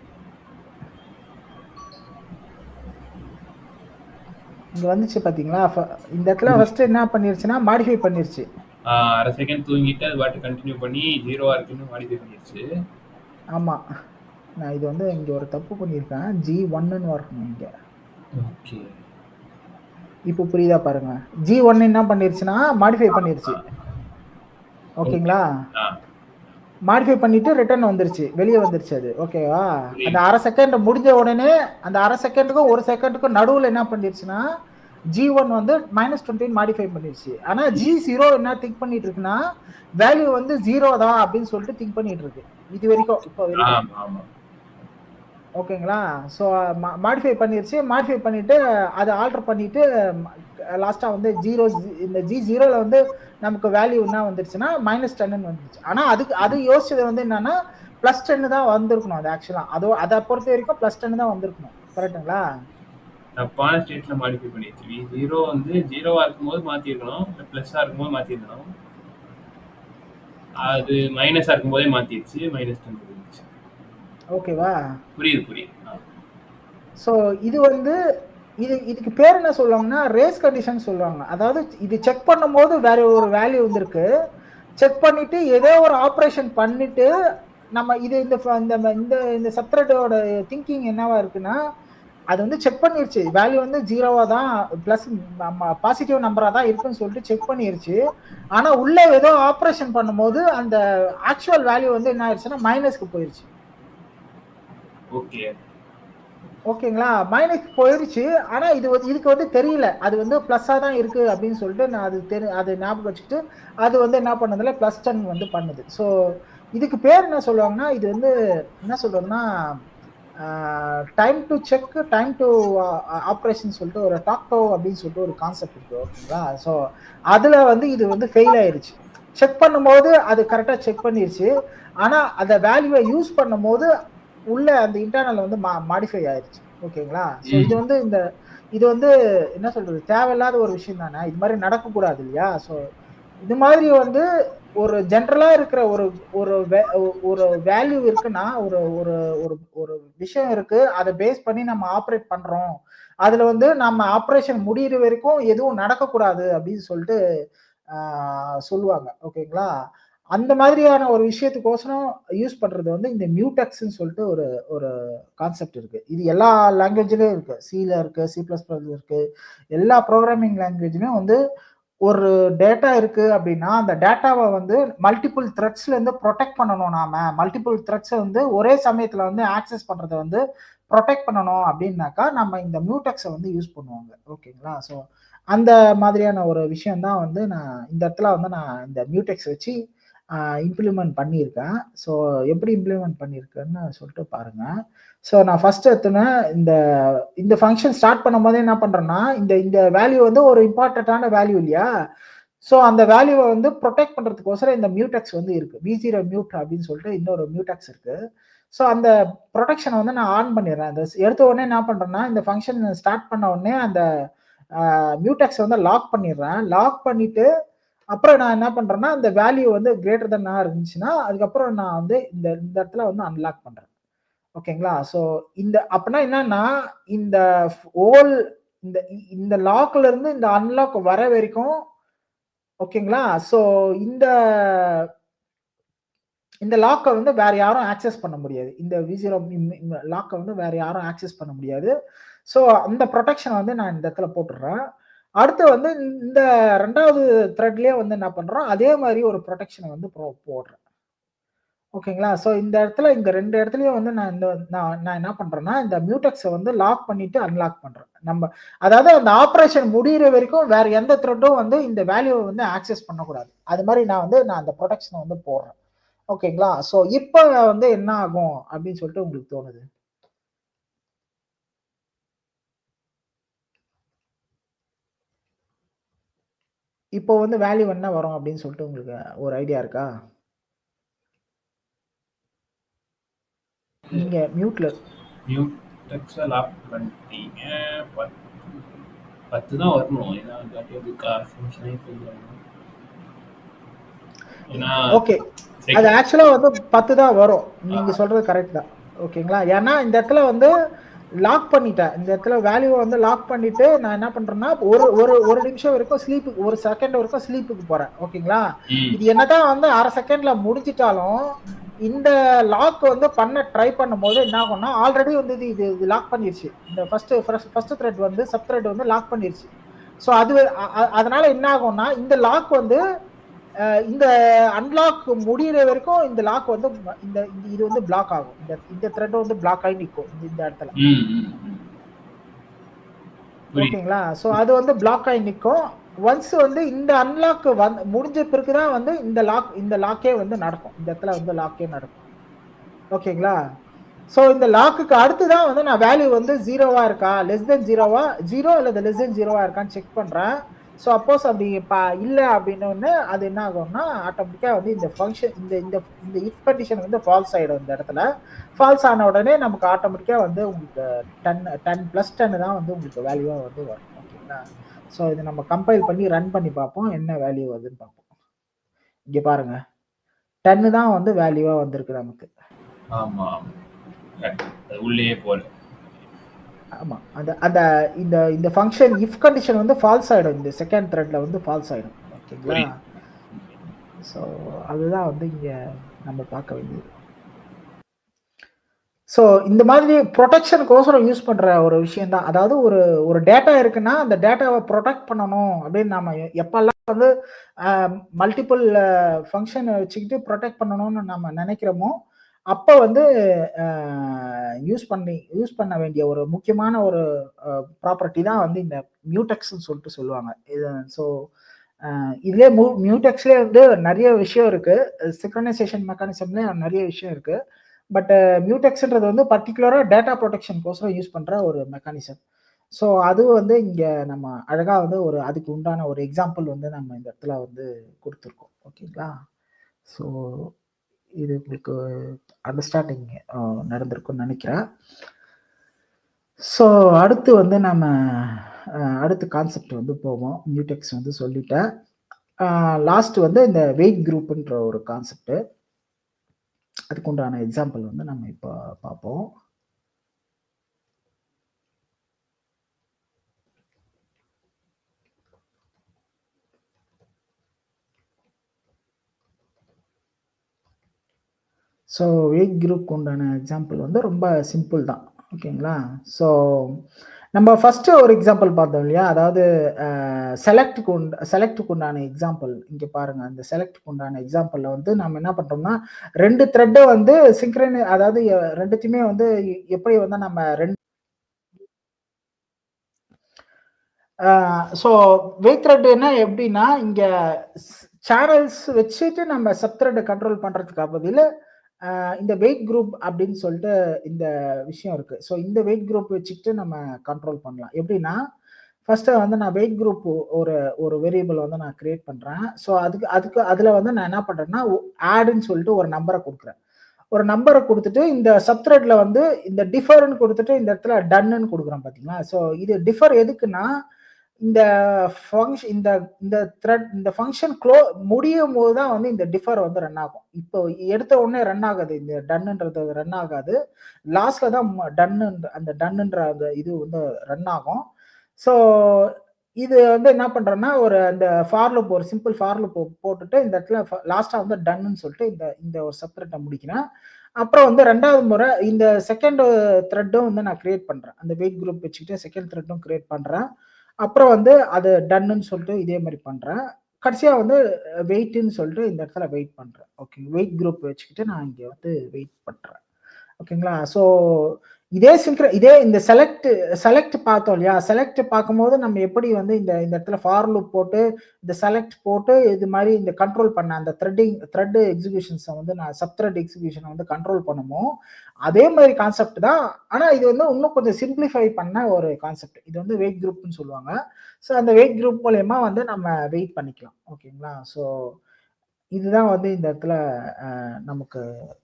இங்க வந்துச்சு பாத்தீங்களா? இந்த இடத்துல ஃபர்ஸ்ட் என்ன பண்ணிருச்சுன்னா மாடிஃபை பண்ணிருச்சு. அரை செகண்ட் தூங்கிட்டு அது பாட்டு கண்டினியூ பண்ணி 0வா இருக்குன்னு மாடிஃபை பண்ணிருச்சு. ஆமா. நான் இது வந்து இங்க ஒரு தப்பு பண்ணிருக்கேன். G1ன்னு வரணும் இங்க. ஓகே. இப்போ புரியுதா பாருங்க. G1 என்ன பண்ணிருச்சுன்னா மாடிஃபை பண்ணிருச்சு. ஓகேங்களா? மாடிஃபை பண்ணிட்டு ரிட்டர்ன் வந்துருச்சு, வெளியே வந்துருச்சு அது. ஓகேவா? அந்த அரை செகண்ட் முடிஞ்ச உடனே அந்த அரை செகண்டுக்கும் ஒரு செகண்டுக்கும் நடுவுல என்ன பண்ணிருச்சுன்னா G1 வந்து -20 மாடிஃபை பண்ணிருச்சு. ஆனா G0 என்ன திங்க் பண்ணிட்டு இருக்குன்னா, வேல்யூ வந்து 0 தான் அப்படின்னு சொல்லிட்டு திங்க் பண்ணிட்டு இருக்கு இது வரைக்கும். இப்போ வரைக்கும். ஓகேங்களா? ஸோ மாடிஃபை பண்ணிருச்சு. மாடிஃபை பண்ணிட்டு அதை ஆல்டர் பண்ணிட்டு லாஸ்டா வந்து இந்த G0ல வந்து நமக்கு வேல்யூ என்ன வந்துருச்சுன்னா -10ன்னு வந்துருச்சு. ஆனா அது யோசிச்சது வந்து என்னன்னா +10 தான் வந்திருக்கணும். அது ஆக்சுவலா அதை பொறுத்த வரைக்கும் +10 தான் வந்திருக்கணும். கரெக்டுங்களா? தப்பான ஸ்டேட்ல மாடிஃபை பண்ணிருச்சு. V0 வந்து 0வா இருக்கும்போது மாத்திருக்கணும், பிளஸ்ஸா இருக்கும்போது மாத்திருக்கணும். அது மைனஸா இருக்கும்போதே மாத்திருச்சு, -10 வந்துருச்சு. ஓகேவா? புரியுது. ஸோ இது வந்து இதுக்கு பேர் என்ன சொல்லுவாங்கன்னா ரேஸ் கண்டிஷன் சொல்லுவாங்க. அதாவது இது செக் பண்ணும்போது வேற ஒரு வேல்யூ வந்திருக்கு. செக் பண்ணிட்டு ஏதோ ஒரு ஆப்ரேஷன் பண்ணிட்டு நம்ம இது இந்த சப்த்ரெட்டோட திங்கிங் என்னவா இருக்குன்னா, அது வந்து செக் பண்ணிருச்சு வேல்யூ வந்து ஜீரோவா தான் பிளஸ் பாசிட்டிவ் நம்பரா தான் இருக்குன்னு சொல்லிட்டு செக் பண்ணிருச்சு. ஆனா உள்ள ஏதோ ஆப்ரேஷன் பண்ணும்போது அந்த ஆக்சுவல் வேல்யூ வந்து என்ன ஆயிடுச்சுன்னா மைனஸ்க்கு போயிருச்சு. ஓகே ஓகேங்களா, மைனஸ் போயிருச்சு. ஆனா இதுக்கு வந்து தெரியல அது வந்து பிளஸ்ஸா தான் இருக்கு அப்படின்னு சொல்லிட்டு நான் அது ஞாபகம் வச்சுக்கிட்டு அது வந்து என்ன பண்ணதுல பிளஸ் 10 வந்து பண்ணுது. ஸோ இதுக்கு பேர் என்ன சொல்லுவாங்கன்னா, இது வந்து என்ன சொல்றதுன்னா time to check time to operation சொல்லிட்டு ஒரு டாக்டோ அப்படின்னு சொல்லிட்டு ஒரு கான்செப்ட் இருக்கு. ஓகேங்களா, ஸோ அதுல வந்து இது வந்து ஃபெயில் ஆயிருச்சு. செக் பண்ணும்போது அது கரெக்டா செக் பண்ணிருச்சு. ஆனா அந்த வேல்யூவை யூஸ் பண்ணும்போது உள்ள அந்த இன்டர்னல் வந்து மாடிஃபை ஆயிருச்சு. ஓகேங்களா, ஸோ இது வந்து என்ன சொல்றது, தேவையில்லாத ஒரு விஷயம் தானே, இது மாதிரி நடக்கக்கூடாது இல்லையா. ஸோ இது மாதிரி வந்து ஒரு ஜென்ரலா இருக்கிற ஒரு வேல்யூ இருக்குன்னா ஒரு ஒரு ஒரு ஒரு விஷயம் இருக்கு, அதை பேஸ் பண்ணி நம்ம ஆப்ரேட் பண்றோம், அதுல வந்து நம்ம ஆப்ரேஷன் முடியிற வரைக்கும் எதுவும் நடக்கக்கூடாது அப்படின்னு சொல்லிட்டு சொல்லுவாங்க. ஓகேங்களா, அந்த மாதிரியான ஒரு விஷயத்துக்கோசரம் யூஸ் பண்றது வந்து இந்த மியூடெக்ஸ்ன்னு சொல்லிட்டு ஒரு ஒரு கான்செப்ட் இருக்கு. இது எல்லா லாங்குவேஜ்லயும் இருக்கு, சில இருக்கு, C++ இருக்கு, எல்லா ப்ரோக்ராமிங் லாங்குவேஜ்லயும் வந்து ஒரு டேட்டா இருக்கு அப்படின்னா அந்த டேட்டாவை வந்து மல்டிபிள் த்ரெட்ஸ்ல இருந்து ப்ரொடெக்ட் பண்ணணும். நாம மல்டிபிள் த்ரெட்ஸை வந்து ஒரே சமயத்துல வந்து ஆக்சஸ் பண்றதை வந்து ப்ரொடெக்ட் பண்ணணும் அப்படின்னாக்கா நம்ம இந்த மியூடெக்ஸை வந்து யூஸ் பண்ணுவாங்க. ஓகேங்களா, ஸோ அந்த மாதிரியான ஒரு விஷயம் தான் வந்து நான் இந்த இடத்துல வந்து நான் இந்த மியூடெக்ஸ் வச்சு இம்ப்ளிமெண்ட் பண்ணியிருக்கேன். ஸோ எப்படி இம்ப்ளிமெண்ட் பண்ணியிருக்கேன்னு சொல்லிட்டு பாருங்க. ஸோ நான் ஃபர்ஸ்ட் எடுத்துனா இந்த ஃபங்க்ஷன் ஸ்டார்ட் பண்ணும் போதே என்ன பண்றேன்னா, இந்த வேல்யூ வந்து ஒரு இம்பார்ட்டன்டான வேல்யூ இல்லையா. ஸோ அந்த வேல்யூவை வந்து ப்ரொடெக்ட் பண்றதுக்கோசரம் இந்த மியூடெக்ஸ் வந்து இருக்கு, V0 மியூட் அப்படின்னு சொல்லிட்டு இன்னொரு மியூடெக்ஸ் இருக்கு. ஸோ அந்த ப்ரொடெக்ஷனை வந்து நான் ஆன் பண்ணிடுறேன். அந்த எடுத்த உடனே என்ன பண்றேன்னா, இந்த ஃபங்க்ஷன் ஸ்டார்ட் பண்ண உடனே அந்த மியூடெக்ஸ் வந்து லாக் பண்ணிடுறேன். லாக் பண்ணிட்டு அப்புறம் நான் என்ன பண்றேன்னா, அந்த வேல்யூ வந்து கிரேட்டர் தென் இருந்துச்சுன்னா அதுக்கப்புறம் நான் வந்து இந்த இடத்துல வந்து அன்லாக் பண்றேன். ஓகேங்களா, ஸோ அப்படின்னா என்னன்னா, இந்த ஹோல் இந்த லாக்ல இருந்து இந்த அன்லாக் வர வரைக்கும், ஓகேங்களா, ஸோ இந்த லாக்கை வந்து வேற யாரும் ஆக்சஸ் பண்ண முடியாது. இந்த V0 லாக்கை வந்து வேற யாரும் ஆக்சஸ் பண்ண முடியாது. ஸோ அந்த ப்ரொடெக்ஷன் வந்து நான் இந்த இடத்துல போட்டுடுறேன். அடுத்து வந்து இந்த 2வது த்ரெட்லயே வந்து என்ன பண்றோம், அதே மாதிரி ஒரு ப்ரொடெக்ஷனை வந்து போடுறேன். ஓகேங்களா, ஸோ இந்த இடத்துல இந்த 2 இடத்துலயும் வந்து நான் என்ன பண்றேன்னா, இந்த மியூடெக்ஸை வந்து லாக் பண்ணிட்டு அன்லாக் பண்றேன். அதாவது அந்த ஆப்ரேஷன் முடிகிற வரைக்கும் வேற எந்த த்ரெட்டும் வந்து இந்த வேல்யூவை வந்து ஆக்சஸ் பண்ணக்கூடாது. அது மாதிரி நான் அந்த ப்ரொடெக்ஷனை வந்து போடுறேன். ஓகேங்களா, ஸோ இப்போ வந்து என்ன ஆகும் அப்படின்னு சொல்லிட்டு உங்களுக்கு தோணுது? இப்போ வந்து வேல்யூ என்ன வரும் அப்படின்னு சொல்லிட்டு உங்களுக்கு ஒரு ஐடியா இருக்கா? நீங்க மியூடெக்ஸை லாக் பண்ணிட்டீங்க, 10 தான் வரணும். ஓகே, அது ஆக்சுவலா வந்து 10 தான் வரும். நீங்க சொல்றது கரெக்ட் தான். ஓகேங்களா, ஏன்னா இந்த இடத்துல வந்து லாக் பண்ணிட்டேன். இந்த இடத்துல வேல்யூவை வந்து லாக் பண்ணிட்டு நான் என்ன பண்றேன்னா, ஒரு நிமிஷம் வரைக்கும் ஸ்லீப்புக்கு, ஒரு செகண்ட் வரைக்கும் ஸ்லீப்புக்கு போறேன். ஓகேங்களா, இது என்னதான் வந்து அரை செகண்ட்ல முடிஞ்சிட்டாலும் இந்த லாக் வந்து பண்ண ட்ரை பண்ணும்போது என்ன ஆகும்னா, ஆல்ரெடி வந்து இது லாக் பண்ணிருச்சு. இந்த ஃபர்ஸ்ட் த்ரெட் வந்து சப் த்ரெட் வந்து லாக் பண்ணிருச்சு. ஸோ அதனால என்ன ஆகும்னா, இந்த லாக் வந்து இந்த அன்லாக் முடிகிற வரைக்கும் இந்த லாக் வந்து இது வந்து பிளாக் ஆகும். இந்த த்ரெட் வந்து பிளாக் ஆகி நிற்கும் இந்த இடத்துல. ஓகேங்களா, ஸோ அது வந்து பிளாக் ஆகி நிற்கும். ஒன்ஸ் வந்து இந்த அன்லாக் முடிஞ்ச பிறகுதான் வந்து இந்த லாக்கே வந்து நடக்கும். இந்த இடத்துல வந்து லாக்கே நடக்கும். ஓகேங்களா, ஸோ இந்த லாக்குக்கு அடுத்துதான் வந்து நான் வேல்யூ வந்து 0வா இருக்கா, லெஸ் தென் 0வா, 0 அல்லது லெஸ் தென் 0வா இருக்கான்னு செக் பண்றேன். ஸோ அப்போஸ் அப்படி இல்லை அப்படின்னு அது என்ன ஆகும்னா, ஆட்டோமேட்டிக்காக வந்து இந்த ஃபங்க்ஷன் இந்த இஃப் கண்டிஷன் வந்து ஃபால்ஸ் ஆகிடும். இந்த இடத்துல ஃபால்ஸ் ஆன உடனே நமக்கு ஆட்டோமேட்டிக்காக வந்து உங்களுக்கு 10 தான் வந்து உங்களுக்கு வேல்யூவாக வந்து வரும். ஓகேங்களா, ஸோ இதை நம்ம கம்பைல் பண்ணி ரன் பண்ணி பார்ப்போம், என்ன வேல்யூ வருதுன்னு பார்ப்போம். இங்கே பாருங்க, 10 தான் வந்து வேல்யூவாக வந்திருக்கு நமக்கு. ஆமாம், உள்ளே போல. ஆமா, இந்த ஃபங்க்ஷன் இஃப் கண்டிஷன் வந்து ஃபால்ஸ் ஆயிடும். இந்த செகண்ட் த்ரெட்ல வந்து ஃபால்ஸ் ஆயிடும். ஓகேங்களா, ஸோ அதுதான் வந்து இங்க நம்ம பார்க்க வேண்டியது. ஸோ இந்த மாதிரி ப்ரொடெக்ஷனுக்கோசரம் யூஸ் பண்ணுற ஒரு விஷயம் தான். அதாவது ஒரு டேட்டா இருக்குன்னா அந்த டேட்டாவை ப்ரொடெக்ட் பண்ணணும் அப்படின்னு நம்ம எப்பெல்லாம் வந்து மல்டிபிள் ஃபங்க்ஷனை வச்சுக்கிட்டு ப்ரொடெக்ட் பண்ணணும்னு நம்ம நினைக்கிறோமோ அப்போ வந்து யூஸ் பண்ண வேண்டிய ஒரு முக்கியமான ஒரு ப்ராப்பர்ட்டி தான் வந்து இந்த மியூடெக்ஸ்ன்னு சொல்லிட்டு சொல்லுவாங்க. இது ஸோ இதுலேயே மியூடெக்ஸ்லேயே வந்து நிறைய விஷயம் இருக்கு. சிங்க்ரனைசேஷன் மெக்கானிசம்லேயே நிறைய விஷயம் இருக்கு. பட் மியூடெக்ஸ்ன்றது வந்து பர்டிகுலராக டேட்டா ப்ரொடெக்ஷனுக்கோசரம் யூஸ் பண்ணுற ஒரு மெக்கானிசம். ஸோ அது வந்து இங்கே நம்ம அழகாக வந்து அதுக்கு உண்டான ஒரு எக்ஸாம்பிள் வந்து நம்ம இந்த இடத்துல வந்து கொடுத்துருக்கோம். ஓகேங்களா? ஸோ இது உங்களுக்கு அண்டர்ஸ்டாண்டிங் நடந்திருக்கும்னு நினைக்கிறேன். ஸோ அடுத்து வந்து நம்ம அடுத்த கான்செப்ட் வந்து போவோம். மியூடெக்ஸ் வந்து சொல்லிட்டேன். லாஸ்ட் வந்து இந்த வெயிட் குரூப்ன்ற ஒரு கான்செப்ட். அதுக்கு உண்டான எக்ஸாம்பிள் வந்து நம்ம இப்போ பார்ப்போம். ஸோ வெயிட் குரூப் உண்டான எக்ஸாம்பிள் வந்து ரொம்ப சிம்பிள் தான். ஓகேங்களா? ஸோ நம்ம ஃபர்ஸ்ட் ஒரு எக்ஸாம்பிள் பார்த்தோம் இல்லையா? அதாவது செலக்டுக்கு உண்டான எக்ஸாம்பிள் இங்கே பாருங்க. அந்த செலக்டுக்கு உண்டான எக்ஸாம்பிள்ல வந்து நம்ம என்ன பண்றோம்னா 2 த்ரெட்டை வந்து அதாவது ரெண்டுத்தையுமே வந்து எப்படி வந்து நம்ம ஸோ வெயிட் த்ரெட்னா எப்படின்னா இங்க சேனல்ஸ் வச்சுட்டு நம்ம சப்த்ரெட்டை கண்ட்ரோல் பண்றதுக்கு பதில் இந்த வெயிட் குரூப் அப்படின்னு சொல்லிட்டு இந்த விஷயம் இருக்கு. ஸோ இந்த வெயிட் குரூப் வச்சுக்கிட்டு நம்ம கண்ட்ரோல் பண்ணலாம். எப்படின்னா ஃபர்ஸ்ட் வந்து நான் வெயிட் குரூப் ஒரு வேரியபிள் வந்து நான் கிரியேட் பண்றேன். ஸோ அதுல வந்து நான் என்ன பண்றேன்னா ஆட்னு சொல்லிட்டு ஒரு நம்பரை கொடுக்குறேன். ஒரு நம்பரை கொடுத்துட்டு இந்த சப்த்ரெட்ல வந்து இந்த டிஃபர்னு கொடுத்துட்டு இந்த இடத்துல டன்னு கொடுக்குறேன். பார்த்தீங்களா? ஸோ இது டிஃபர் எதுக்குன்னா இந்த ஃபங்க்ஷன் இந்த ஃபங்க்ஷன் முடியும் போது தான் வந்து இந்த டிஃபர் வந்து ரன் ஆகும். இப்போ எடுத்த உடனே ரன் ஆகாது. இந்த டன்னுன்றது ரன் ஆகாது. லாஸ்ட்ல தான் அந்த டன்னுன்ற அந்த இது வந்து ரன் ஆகும். ஸோ இது வந்து என்ன பண்றேன்னா அந்த ஃபார் லூப் ஒரு சிம்பிள் ஃபார் லூப் போட்டுட்டு இந்த இடத்துல லாஸ்டா வந்து டன்னு சொல்லிட்டு இந்த ஒரு சப்த்ரெட்டை முடிக்கிறேன். அப்புறம் வந்து ரெண்டாவது முறை இந்த செகண்ட் த்ரெட்டும் வந்து நான் கிரியேட் பண்றேன். அந்த வெயிட் குரூப் வச்சுக்கிட்டு செகண்ட் த்ரெட்டும் கிரியேட் பண்றேன். அப்புறம் வந்து அது டன்னு சொல்லிட்டு இதே மாதிரி பண்றேன். கடைசியா வந்து வெயிட்னு சொல்லிட்டு இந்த இடத்துல வெயிட் பண்றேன். ஓகே, வெயிட் குரூப் வச்சுக்கிட்டு நான் இங்க வந்து வெயிட் பண்றேன். ஓகேங்களா? ஸோ இதே இந்த செலக்ட் பார்த்தோம் இல்லையா? செலக்ட் பார்க்கும்போது நம்ம எப்படி வந்து இந்த இடத்துல ஃபார் லூப் போட்டு இந்த செலக்ட் போட்டு இது மாதிரி இந்த கண்ட்ரோல் பண்ண அந்த த்ரெட் எக்ஸிகியூஷன்ஸை வந்து நான் சப்த்ரெட் எக்ஸிகியூஷனை வந்து கண்ட்ரோல் பண்ணுமோ அதே மாதிரி கான்செப்ட் தான். ஆனால் இது வந்து இன்னும் கொஞ்சம் சிம்பிளிஃபை பண்ண ஒரு கான்செப்ட். இது வந்து வெயிட் குரூப்னு சொல்லுவாங்க. ஸோ அந்த வெயிட் குரூப் மூலயமா வந்து நம்ம வெயிட் பண்ணிக்கலாம். ஓகேங்களா? ஸோ இதுதான் வந்து இந்த இடத்துல நமக்கு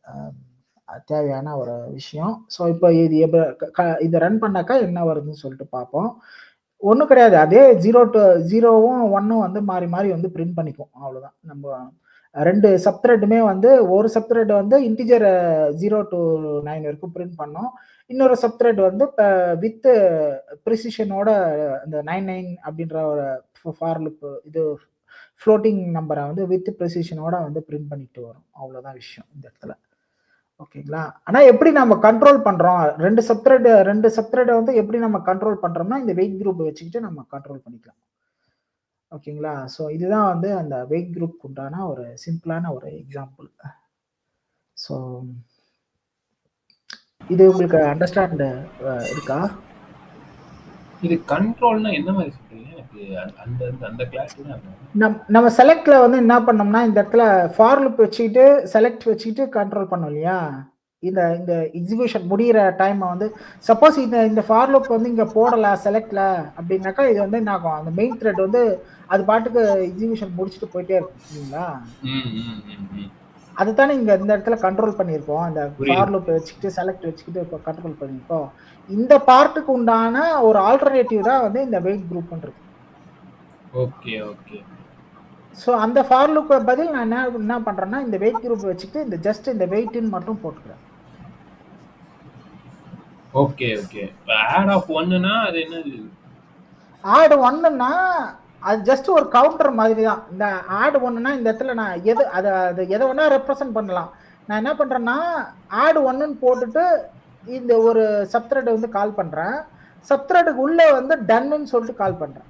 தேவையான ஒரு விஷயம். ஸோ இப்போ இது ரன் பண்ணாக்கா என்ன வருதுன்னு சொல்லிட்டு பார்ப்போம். ஒன்றும் கிடையாது. அதே 0வும் 1ம் வந்து மாறி மாறி வந்து பிரிண்ட் பண்ணிக்கும். அவ்வளோதான். நம்ம 2 சப்த்ரெட்டுமே வந்து ஒரு சப்த்ரெட் வந்து இன்டிஜர் 0 to 9 வரைக்கும் பிரிண்ட் பண்ணோம். இன்னொரு சப்த்ரெட் வந்து வித் ப்ரிசிஷனோட இந்த 99 அப்படின்ற ஒரு ஃபார் லூப் இது ஃப்ளோட்டிங் நம்பரை வந்து வித் ப்ரிசிஷனோட வந்து பிரிண்ட் பண்ணிட்டு வரும். அவ்வளோதான் விஷயம் இந்த இடத்துல. ஓகேங்களா? ஆனா எப்படி நம்ம கண்ட்ரோல் பண்றோம்? ரெண்டு சப்த்ரெட் வந்து எப்படி நம்ம கண்ட்ரோல் பண்றோம்னா இந்த வெயிட் குரூப் வச்சுக்கிட்டு நம்ம கண்ட்ரோல் பண்ணிக்கலாம். ஓகேங்களா? ஸோ இதுதான் வந்து அந்த வெயிட் குரூப் உண்டான ஒரு சிம்பிளான ஒரு எக்ஸாம்பிள். ஸோ இது உங்களுக்கு அண்டர்ஸ்டாண்ட் இருக்கா? இது கண்ட்ரோல்னா என்ன மாதிரி சொல்றீங்க? எனக்கு அந்த கிளாரிட்டி தான். நம்ம செலக்ட்ல வந்து என்ன பண்ணோம்னா இந்த இடத்துல ஃபார் லூப் வச்சுக்கிட்டு செலக்ட் வச்சுக்கிட்டு கண்ட்ரோல் பண்ணோம் இல்லையா? இந்த எக்ஸிகியூஷன் முடிகிற டைம் வந்து சப்போஸ் இந்த ஃபார் லூப் வந்து இங்க போடல செலக்ட்ல அப்படின்னாக்கா இது வந்து என்ன ஆகும்? அந்த மெயின் த்ரெட் வந்து அது பாட்டுக்கு எக்ஸிகியூஷன் முடிச்சுட்டு போயிட்டே இருக்கும் இல்லைங்களா? அதுதானே இங்க இந்த இடத்துல கண்ட்ரோல் பண்ணியிருக்கோம். அந்த ஃபார் லூப் வச்சுக்கிட்டு செலக்ட் வச்சுக்கிட்டு இப்போ கண்ட்ரோல் பண்ணியிருக்கோம். இந்த பார்ட்டுக்கு உண்டான ஒரு ஆல்டர்னேட்டிவ் தான் வந்து இந்த வெயிட் குரூப்ன்றது. Okay okay. ஸோ அந்த ஃபார் லூப் பதில் நான் என்ன பண்றேன்னா இந்த வெயிட் குரூப் வச்சுக்கிட்டு இந்த ஜஸ்ட் இந்த வெயிட்னு மட்டும் போட்டுக்கிறேன். Okay okay. ஆட் ஆஃப் 1னா அது என்னது? ஆட் 1னா அது ஜஸ்ட் ஒரு கவுண்டர் மாதிரி தான். இந்த ஆட் 1னா இந்த இடத்துல நான் எதை வேணா ரெப்ரசன்ட் பண்ணலாம். நான் என்ன பண்றேன்னா ஆட் 1ன்னு போட்டுட்டு இந்த ஒரு சப்த்ரெட் வந்து கால் பண்றேன். சப்த்ரெட்டுக்கு உள்ள வந்து டன்னு சொல்லிட்டு கால் பண்றேன்.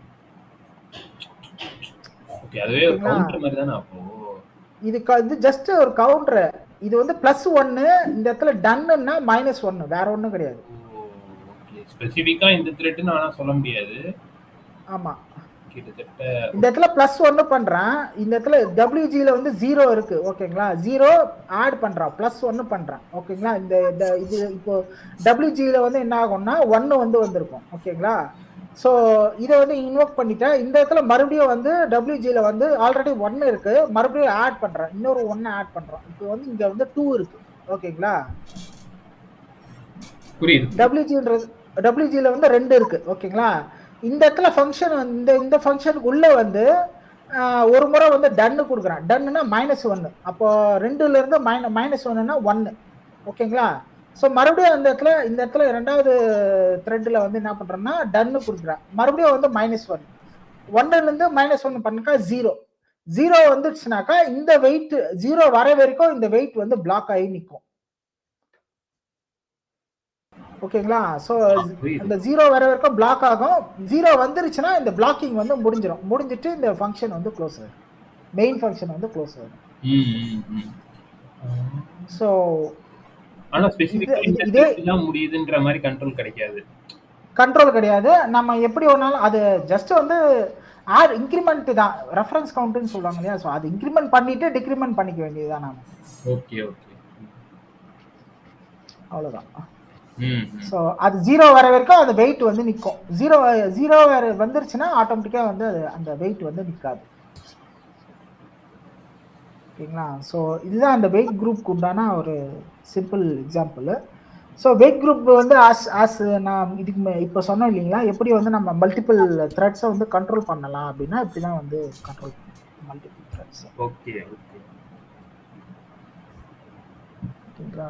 ஓகே, அதுவே ஒரு கவுண்டர் மாதிரி தானே அப்போ. இது ஜஸ்ட் ஒரு கவுண்டர். இது வந்து +1, இந்த இடத்துல டன்னுன்னா -1, வேற ஒண்ணும் கிடையாது. ஓகே, ஸ்பெசிஃபிக்கா இந்த த்ரெட்னு ஆனா சொல்ல முடியாது. ஆமா, கிட்டத்தட்ட இந்த இடத்துல +1 பண்றேன். இந்த இடத்துல WG ல வந்து 0 இருக்கு. ஓகேங்களா, 0 ஆட் பண்றான், +1 பண்றான். ஓகேங்களா, இந்த இது இப்போ WG ல வந்து என்ன ஆகும்னா 1 வந்து வந்திருக்கும். ஓகேங்களா, ஸோ இதை வந்து இன்வோக் பண்ணிட்டேன். இந்த இடத்துல மறுபடியும் வந்து WG ல வந்து ஆல்ரெடி 1 இருக்கு, மறுபடியும் ஆட் பண்றேன், இன்னொரு 1 ஆட் பண்றோம். இப்போ வந்து இங்க வந்து 2 இருக்கு. ஓகேங்களா, புரியுது. WG ல வந்து 2 இருக்கு. ஓகேங்களா, இந்த இடத்துல ஃபங்க்ஷன் இந்த ஃபங்க்ஷனுக்கு உள்ள வந்து ஒரு முறை வந்து டன்னு கொடுக்குறேன். டன்னுனா -1, அப்போ 2ல இருந்து -1னா 1. ஓகேங்களா, ஸோ மறுபடியும் இந்த இடத்துல ரெண்டாவது த்ரெட்ல வந்து என்ன பண்றேன்னா டன்னு கொடுக்குறேன். மறுபடியும் வந்து -1, 1ல இருந்து -1 பண்ணாக்கா 0 வந்துச்சுனாக்கா இந்த வெயிட் 0 வர வரைக்கும் இந்த வெயிட் வந்து பிளாக் ஆகி நிற்கும். ஓகேங்களா, ஸோ அந்த 0 வர வரைக்கும் பிளாக் ஆகும். 0 வந்துருச்சுன்னா இந்த பிளாக்கிங் வந்து முடிஞ்சிட்டு இந்த ஃபங்க்ஷன் வந்து க்ளோஸ் ஆகும், மெயின் ஃபங்க்ஷன் வந்து க்ளோஸ் ஆகும். ஸோ ஆனா ஸ்பெசிஃபிக்கா இதே முடியுதுன்ற மாதிரி கண்ட்ரோல் கிடையாது. நம்ம எப்படி வேணாலும் அது ஜஸ்ட் வந்து ஆட் இன்க்ரிமெண்ட் தான், ரெஃபரன்ஸ் கவுண்ட்னு சொல்றாங்க இல்லையா, ஸோ அது இன்க்ரிமெண்ட் பண்ணிட்டு டிக்ரிமெண்ட் பண்ணிக்க வேண்டியதுதான் நாம. ஓகே ஓகே, அவ்வளவுதான். ஸோ அது 0 வர வரைக்கும் அந்த வெயிட் வந்து நிற்கும். 0 வேற வந்துருச்சுன்னா ஆட்டோமேட்டிக்கா வந்து அந்த வெயிட் வந்து நிற்காது. ஓகேங்களா, ஸோ இதுதான் அந்த வெயிட் குரூப்க்கு உண்டான ஒரு simple example. So wait group வந்து ஆஸ் நான் இதுக்கு இப்போ சொன்னோம் இல்லைங்களா, எப்படி வந்து நம்ம மல்டிபிள் த்ரெட்ஸை வந்து கண்ட்ரோல் பண்ணலாம் அப்படின்னா இப்படி தான் வந்து கண்ட்ரோல் பண்ணலாம் மல்டிபிள் த்ரெட்ஸ். ஓகே ஓகேங்களா,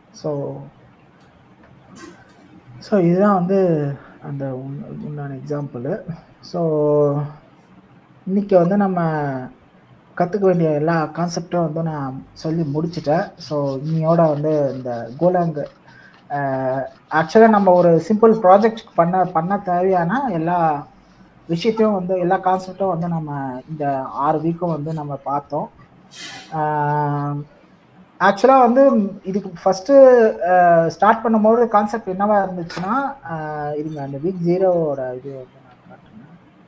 ஸோ இதுதான் வந்து அந்த உண்டான எக்ஸாம்பிள். ஸோ இன்னைக்கு வந்து நம்ம கற்றுக்க வேண்டிய எல்லா கான்செப்டும் வந்து நான் சொல்லி முடிச்சிட்டேன். ஸோ இன்னையோட வந்து இந்த கோலாங் ஆக்சுவலாக நம்ம ஒரு சிம்பிள் ப்ராஜெக்ட் பண்ண தேவையான எல்லா விஷயத்தையும் வந்து எல்லா கான்செப்டும் வந்து நம்ம இந்த 6 வீக்கும் வந்து நம்ம பார்த்தோம். ஆக்சுவலாக வந்து இதுக்கு ஃபஸ்ட்டு ஸ்டார்ட் பண்ணும்போது கான்செப்ட் என்னவா இருந்துச்சுன்னா, இதுங்க அந்த வீக் 0வோட இது வந்து நான் காட்டுறேன்.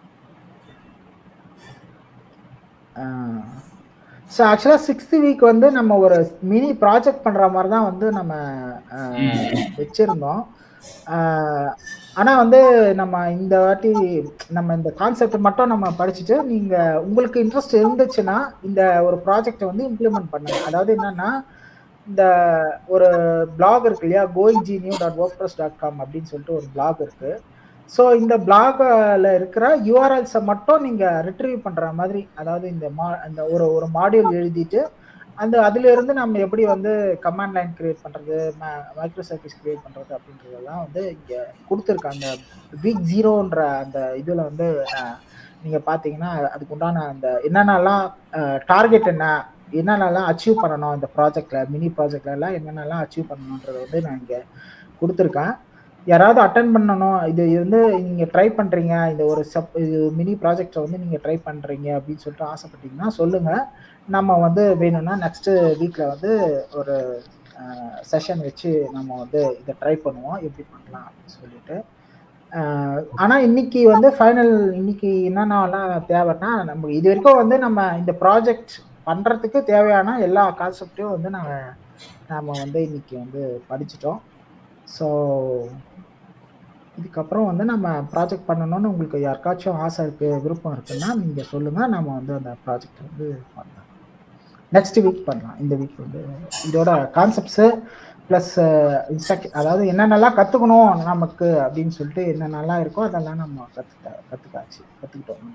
ஸோ ஆக்சுவலாக 6th வீக் வந்து நம்ம ஒரு மினி ப்ராஜெக்ட் பண்ணுற மாதிரி தான் வந்து நம்ம வச்சுருந்தோம். ஆனால் வந்து நம்ம இந்த வாட்டி நம்ம இந்த கான்செப்ட் மட்டும் நம்ம படிச்சுட்டு நீங்கள் உங்களுக்கு இன்ட்ரெஸ்ட் இருந்துச்சுன்னா இந்த ஒரு ப்ராஜெக்டை வந்து இம்ப்ளிமெண்ட் பண்ணுங்க. அதாவது என்னன்னா, இந்த ஒரு பிளாக் இருக்கு இல்லையா, goingnew.wordpress.com அப்படின்னு சொல்லிட்டு ஒரு பிளாக் இருக்கு. ஸோ இந்த பிளாக்ல இருக்கிற யூஆர்எல்ஸை மட்டும் நீங்கள் ரிட்ரீவ் பண்ணுற மாதிரி, அதாவது இந்த ஒரு மாடியூல் எழுதிட்டு அதுல இருந்து நம்ம எப்படி வந்து கமாண்ட் லைன் கிரியேட் பண்றது, மைக்ரோ சர்வீஸ் கிரியேட் பண்றது அப்படின்றதெல்லாம் வந்து இங்க கொடுத்துருக்காங்க. வீக் 0ன்ற அந்த இதுல வந்து நீங்க பாத்தீங்கன்னா அதுக்கு உண்டான அந்த என்னென்னலாம் டார்கெட் என்னென்னலாம் அச்சீவ் பண்ணணும் இந்த ப்ராஜெக்ட்ல, மினி ப்ராஜெக்ட்ல எல்லாம் என்னென்னலாம் அச்சீவ் பண்ணணுன்றத வந்து நான் இங்க கொடுத்துருக்கேன். யாராவது அட்டன் பண்ணணும், இது வந்து நீங்க ட்ரை பண்றீங்க, இந்த ஒரு மினி ப்ராஜெக்டை வந்து நீங்க ட்ரை பண்றீங்க அப்படின்னு சொல்லிட்டு ஆசைப்பட்டீங்கன்னா சொல்லுங்க. நம்ம வந்து வேணும்னா நெக்ஸ்ட் வீக்ல வந்து ஒரு செஷன் வச்சு நம்ம வந்து இதை ட்ரை பண்ணுவோம் எப்படி பண்ணலாம் அப்படின்னு சொல்லிட்டு. ஆனா இன்னைக்கு வந்து இன்னைக்கு என்னென்னலாம் தேவைன்னா, நம்ம இது வரைக்கும் வந்து நம்ம இந்த ப்ராஜெக்ட் பண்றதுக்கு தேவையான எல்லா கான்செப்டையும் வந்து நாம வந்து இன்னைக்கு வந்து படிச்சுட்டோம். ஸோ இதுக்கப்புறம் வந்து நம்ம ப்ராஜெக்ட் பண்ணணும்னு உங்களுக்கு யாருக்காச்சும் ஆசை இருக்கு, விருப்பம் இருக்குன்னா நீங்க சொல்லுங்க, நம்ம வந்து அந்த ப்ராஜெக்ட் வந்து பண்ணலாம். நெக்ஸ்ட் வீக் பண்ணலாம். இந்த வீக் வந்து இதோட கான்செப்ட்ஸு ப்ளஸ் அதாவது என்னென்னலாம் கற்றுக்கணும் நமக்கு அப்படின்னு சொல்லிட்டு என்னென்னலாம் இருக்கோ அதெல்லாம் நம்ம கற்றுக்கிட்டோம்.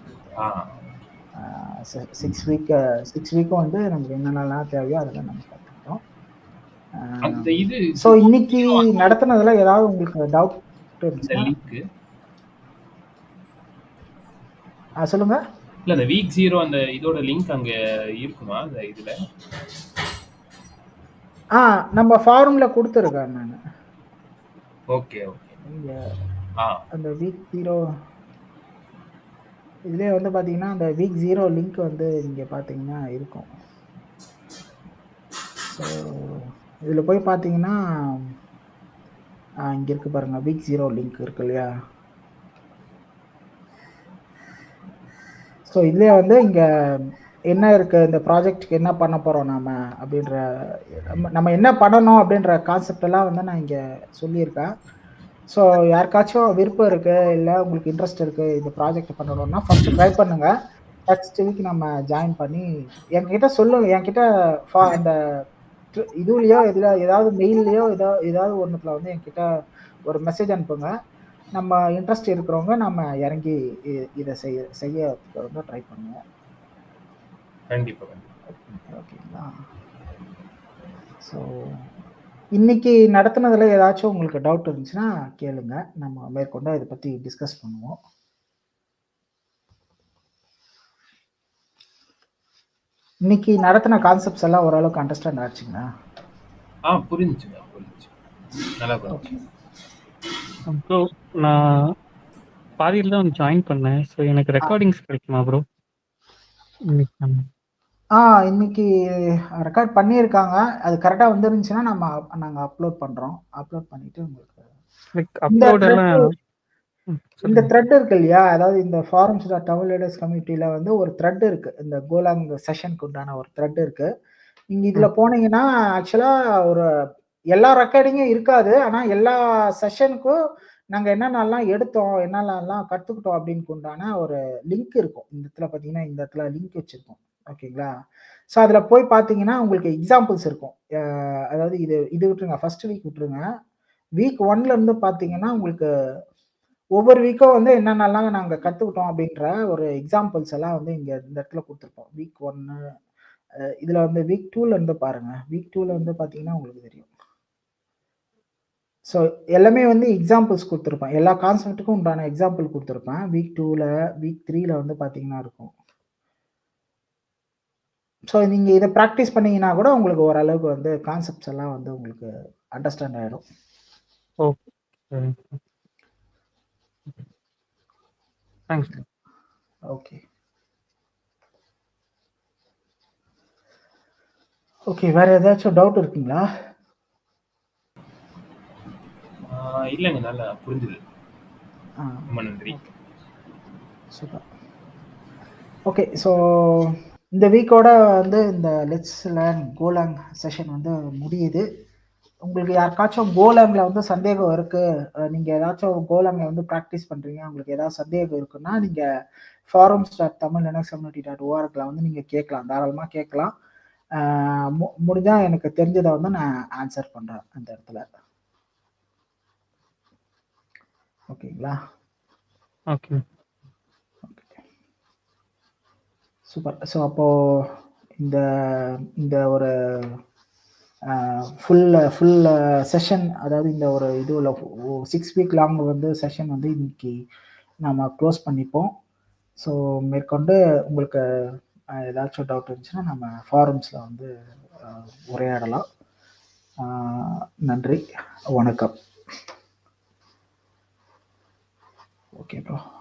6 வீக்கும் வந்து நமக்கு என்னென்னலாம் தேவையோ அதெல்லாம் நம்ம கற்றுக்கிட்டோம். ஸோ இன்னைக்கு நடத்துனதுல ஏதாவது உங்களுக்கு டவுட் சொல்லுங்க. இல்ல அந்த வீக் 0 அந்த இதோட லிங்க் அங்க இருக்குமா அந்த இதுல? நம்ம ஃபார்ம்ல கொடுத்துருக்கேன் நான். Okay okay. இங்க ஆ அந்த வீக் 0 இதுலயே வந்து பாத்தீங்கன்னா அந்த வீக் 0 லிங்க் வந்து இங்க பாத்தீங்கன்னா இருக்கும். ஸோ இதுல போய் பாத்தீங்கன்னா இங்க இருக்கு பாருங்க, வீக் 0 லிங்க் இருக்கு இல்லையா? ஸோ இதுலயே வந்து இங்க என்ன இருக்கு, இந்த ப்ராஜெக்ட்டுக்கு என்ன பண்ண போறோம் நாம அப்படின்ற நம்ம என்ன பண்ணணும் அப்படின்ற கான்செப்ட் எல்லாம் வந்து நான் இங்க சொல்லியிருக்கேன். ஸோ யாருக்காச்சும் விருப்பம் இருக்கு, இல்லை உங்களுக்கு இன்ட்ரெஸ்ட் இருக்கு இந்த ப்ராஜெக்ட் பண்ணணும்னா ஃபர்ஸ்ட் ட்ரை பண்ணுங்க. நெக்ஸ்ட் வீக் நம்ம ஜாயின் பண்ணி என்கிட்ட சொல்லுங்க. என்கிட்ட அந்த இதுலயோ இதுல ஏதாவது மெயில்லயோ ஏதாவது ஒண்ணுத்துல வந்து என்கிட்ட ஒரு மெசேஜ் அனுப்புங்க. நம்ம இன்ட்ரெஸ்ட் இருக்கிறவங்க நம்ம இறங்கி இதை செய்யறதுக்கு வந்து ட்ரை பண்ணுவோம். கண்டிப்பா. ஓகேங்களா? ஸோ இன்னைக்கு நடத்துனதுல ஏதாச்சும் உங்களுக்கு டவுட் இருந்துச்சுன்னா கேளுங்க, நம்ம மேற்கொண்டு இதை பத்தி டிஸ்கஸ் பண்ணுவோம். இன்னைக்கு நடத்தின கான்செப்ட்ஸ் எல்லாம் ஓரளவுக்கு அண்டர்ஸ்டாண்ட் ஆச்சுங்களா? புரிஞ்சுங்க, புரிஞ்சு. நல்லா ஓகே. ப்ரோ நான் பாதியில் தான் ஜாயின் பண்ணேன். ஸோ எனக்கு ரெக்கார்டிங்ஸ் கிடைக்குமா ப்ரோ? இன்னைக்கு ரெக்கார்ட் பண்ணியிருக்காங்க. அது கரெக்டாக வந்துருந்துச்சுன்னா நாங்கள் அப்லோட் பண்ணுறோம். அப்லோட் பண்ணிட்டு உங்களுக்கு இந்த த்ரெட் இருக்கு இல்லையா, அதாவது இந்த forums.tamil leaders கம்யூனிட்டியில வந்து ஒரு த்ரெட் இருக்கு. இந்த கோலாங் செஷனுக்கு உண்டான ஒரு த்ரெட் இருக்கு. நீங்க இதுல போனீங்கன்னா ஆக்சுவலா ஒரு எல்லா ரெக்கார்டிங்கும் இருக்காது. ஆனா எல்லா செஷனுக்கும் நாங்க என்னென்னலாம் எடுத்தோம், என்னென்னலாம் கத்துக்கிட்டோம் அப்படின்னு உண்டான ஒரு லிங்க் இருக்கும். இந்த இடத்துல பாத்தீங்கன்னா இந்த இடத்துல லிங்க் வச்சிருக்கோம். ஓகேங்களா? ஸோ அதுல போய் பாத்தீங்கன்னா உங்களுக்கு எக்ஸாம்பிள்ஸ் இருக்கும். அதாவது இது விட்டுருங்க, ஃபர்ஸ்ட் வீக் விட்டுருங்க. வீக் 1ல இருந்து பாத்தீங்கன்னா உங்களுக்கு ஒவ்வொரு வீக்கும் வந்து என்னென்னலாம் நாங்க கத்துக்கிட்டோம் அப்படின்ற ஒரு எக்ஸாம்பிள்ஸ் எல்லாம் வந்து இங்க இந்த இடத்துல கொடுத்துருப்போம். வீக் 1 இதுல வந்து வீக் 2ல இருந்து பாருங்க. வீக் 2ல வந்து பாத்தீங்கன்னா உங்களுக்கு தெரியும். ஸோ எல்லாமே வந்து எக்ஸாம்பிள்ஸ் கொடுத்துருப்பேன். எல்லா கான்செப்ட்டுக்கும் உண்டான எக்ஸாம்பிள் கொடுத்துருப்பேன். வீக் 2ல வீக் 3ல வந்து பாத்தீங்கன்னா இருக்கும். ஸோ நீங்க இதை ப்ராக்டிஸ் பண்ணீங்கன்னா கூட உங்களுக்கு ஓரளவுக்கு வந்து கான்செப்ட்ஸ் எல்லாம் வந்து உங்களுக்கு அண்டர்ஸ்டாண்ட் ஆயிடும். ஓகே. ஓகே, வேற ஏதாச்சும் டவுட் இருக்குங்களா? இல்லைங்க, நல்லா புரிஞ்சுது. ரொம்ப நன்றி. சூப்பர். ஓகே, ஸோ இந்த வீக்கோட வந்து இந்த லெட்ஸ் லேர்ன் கோலாங் செஷன் வந்து முடியுது. உங்களுக்கு யாருக்காச்சும் கோலாங்ல வந்து சந்தேகம் இருக்கு, நீங்க ஏதாச்சும் கோலாங்ல வந்து ப்ராக்டிஸ் பண்றீங்க, உங்களுக்கு ஏதாவது சந்தேகம் இருக்குன்னா நீங்க forums.tamil-community.org வந்து நீங்க கேட்கலாம், தாராளமா கேட்கலாம். முடிஞ்சா எனக்கு தெரிஞ்சதை வந்து நான் ஆன்சர் பண்றேன் அந்த இடத்துல. ஓகேங்களா? Okay super. ஸோ அப்போ இந்த ஒரு ஃபுல் செஷன், அதாவது இந்த ஒரு இதுல 6 வீக் லாங் வந்து செஷன் வந்து இன்னைக்கு நம்ம க்ளோஸ் பண்ணிப்போம். ஸோ மேற்கொண்டு உங்களுக்கு ஏதாச்சும் டவுட் இருந்துச்சுன்னா நம்ம ஃபாரம்ஸில் வந்து உரையாடலாம். நன்றி, வணக்கம். Okay bro.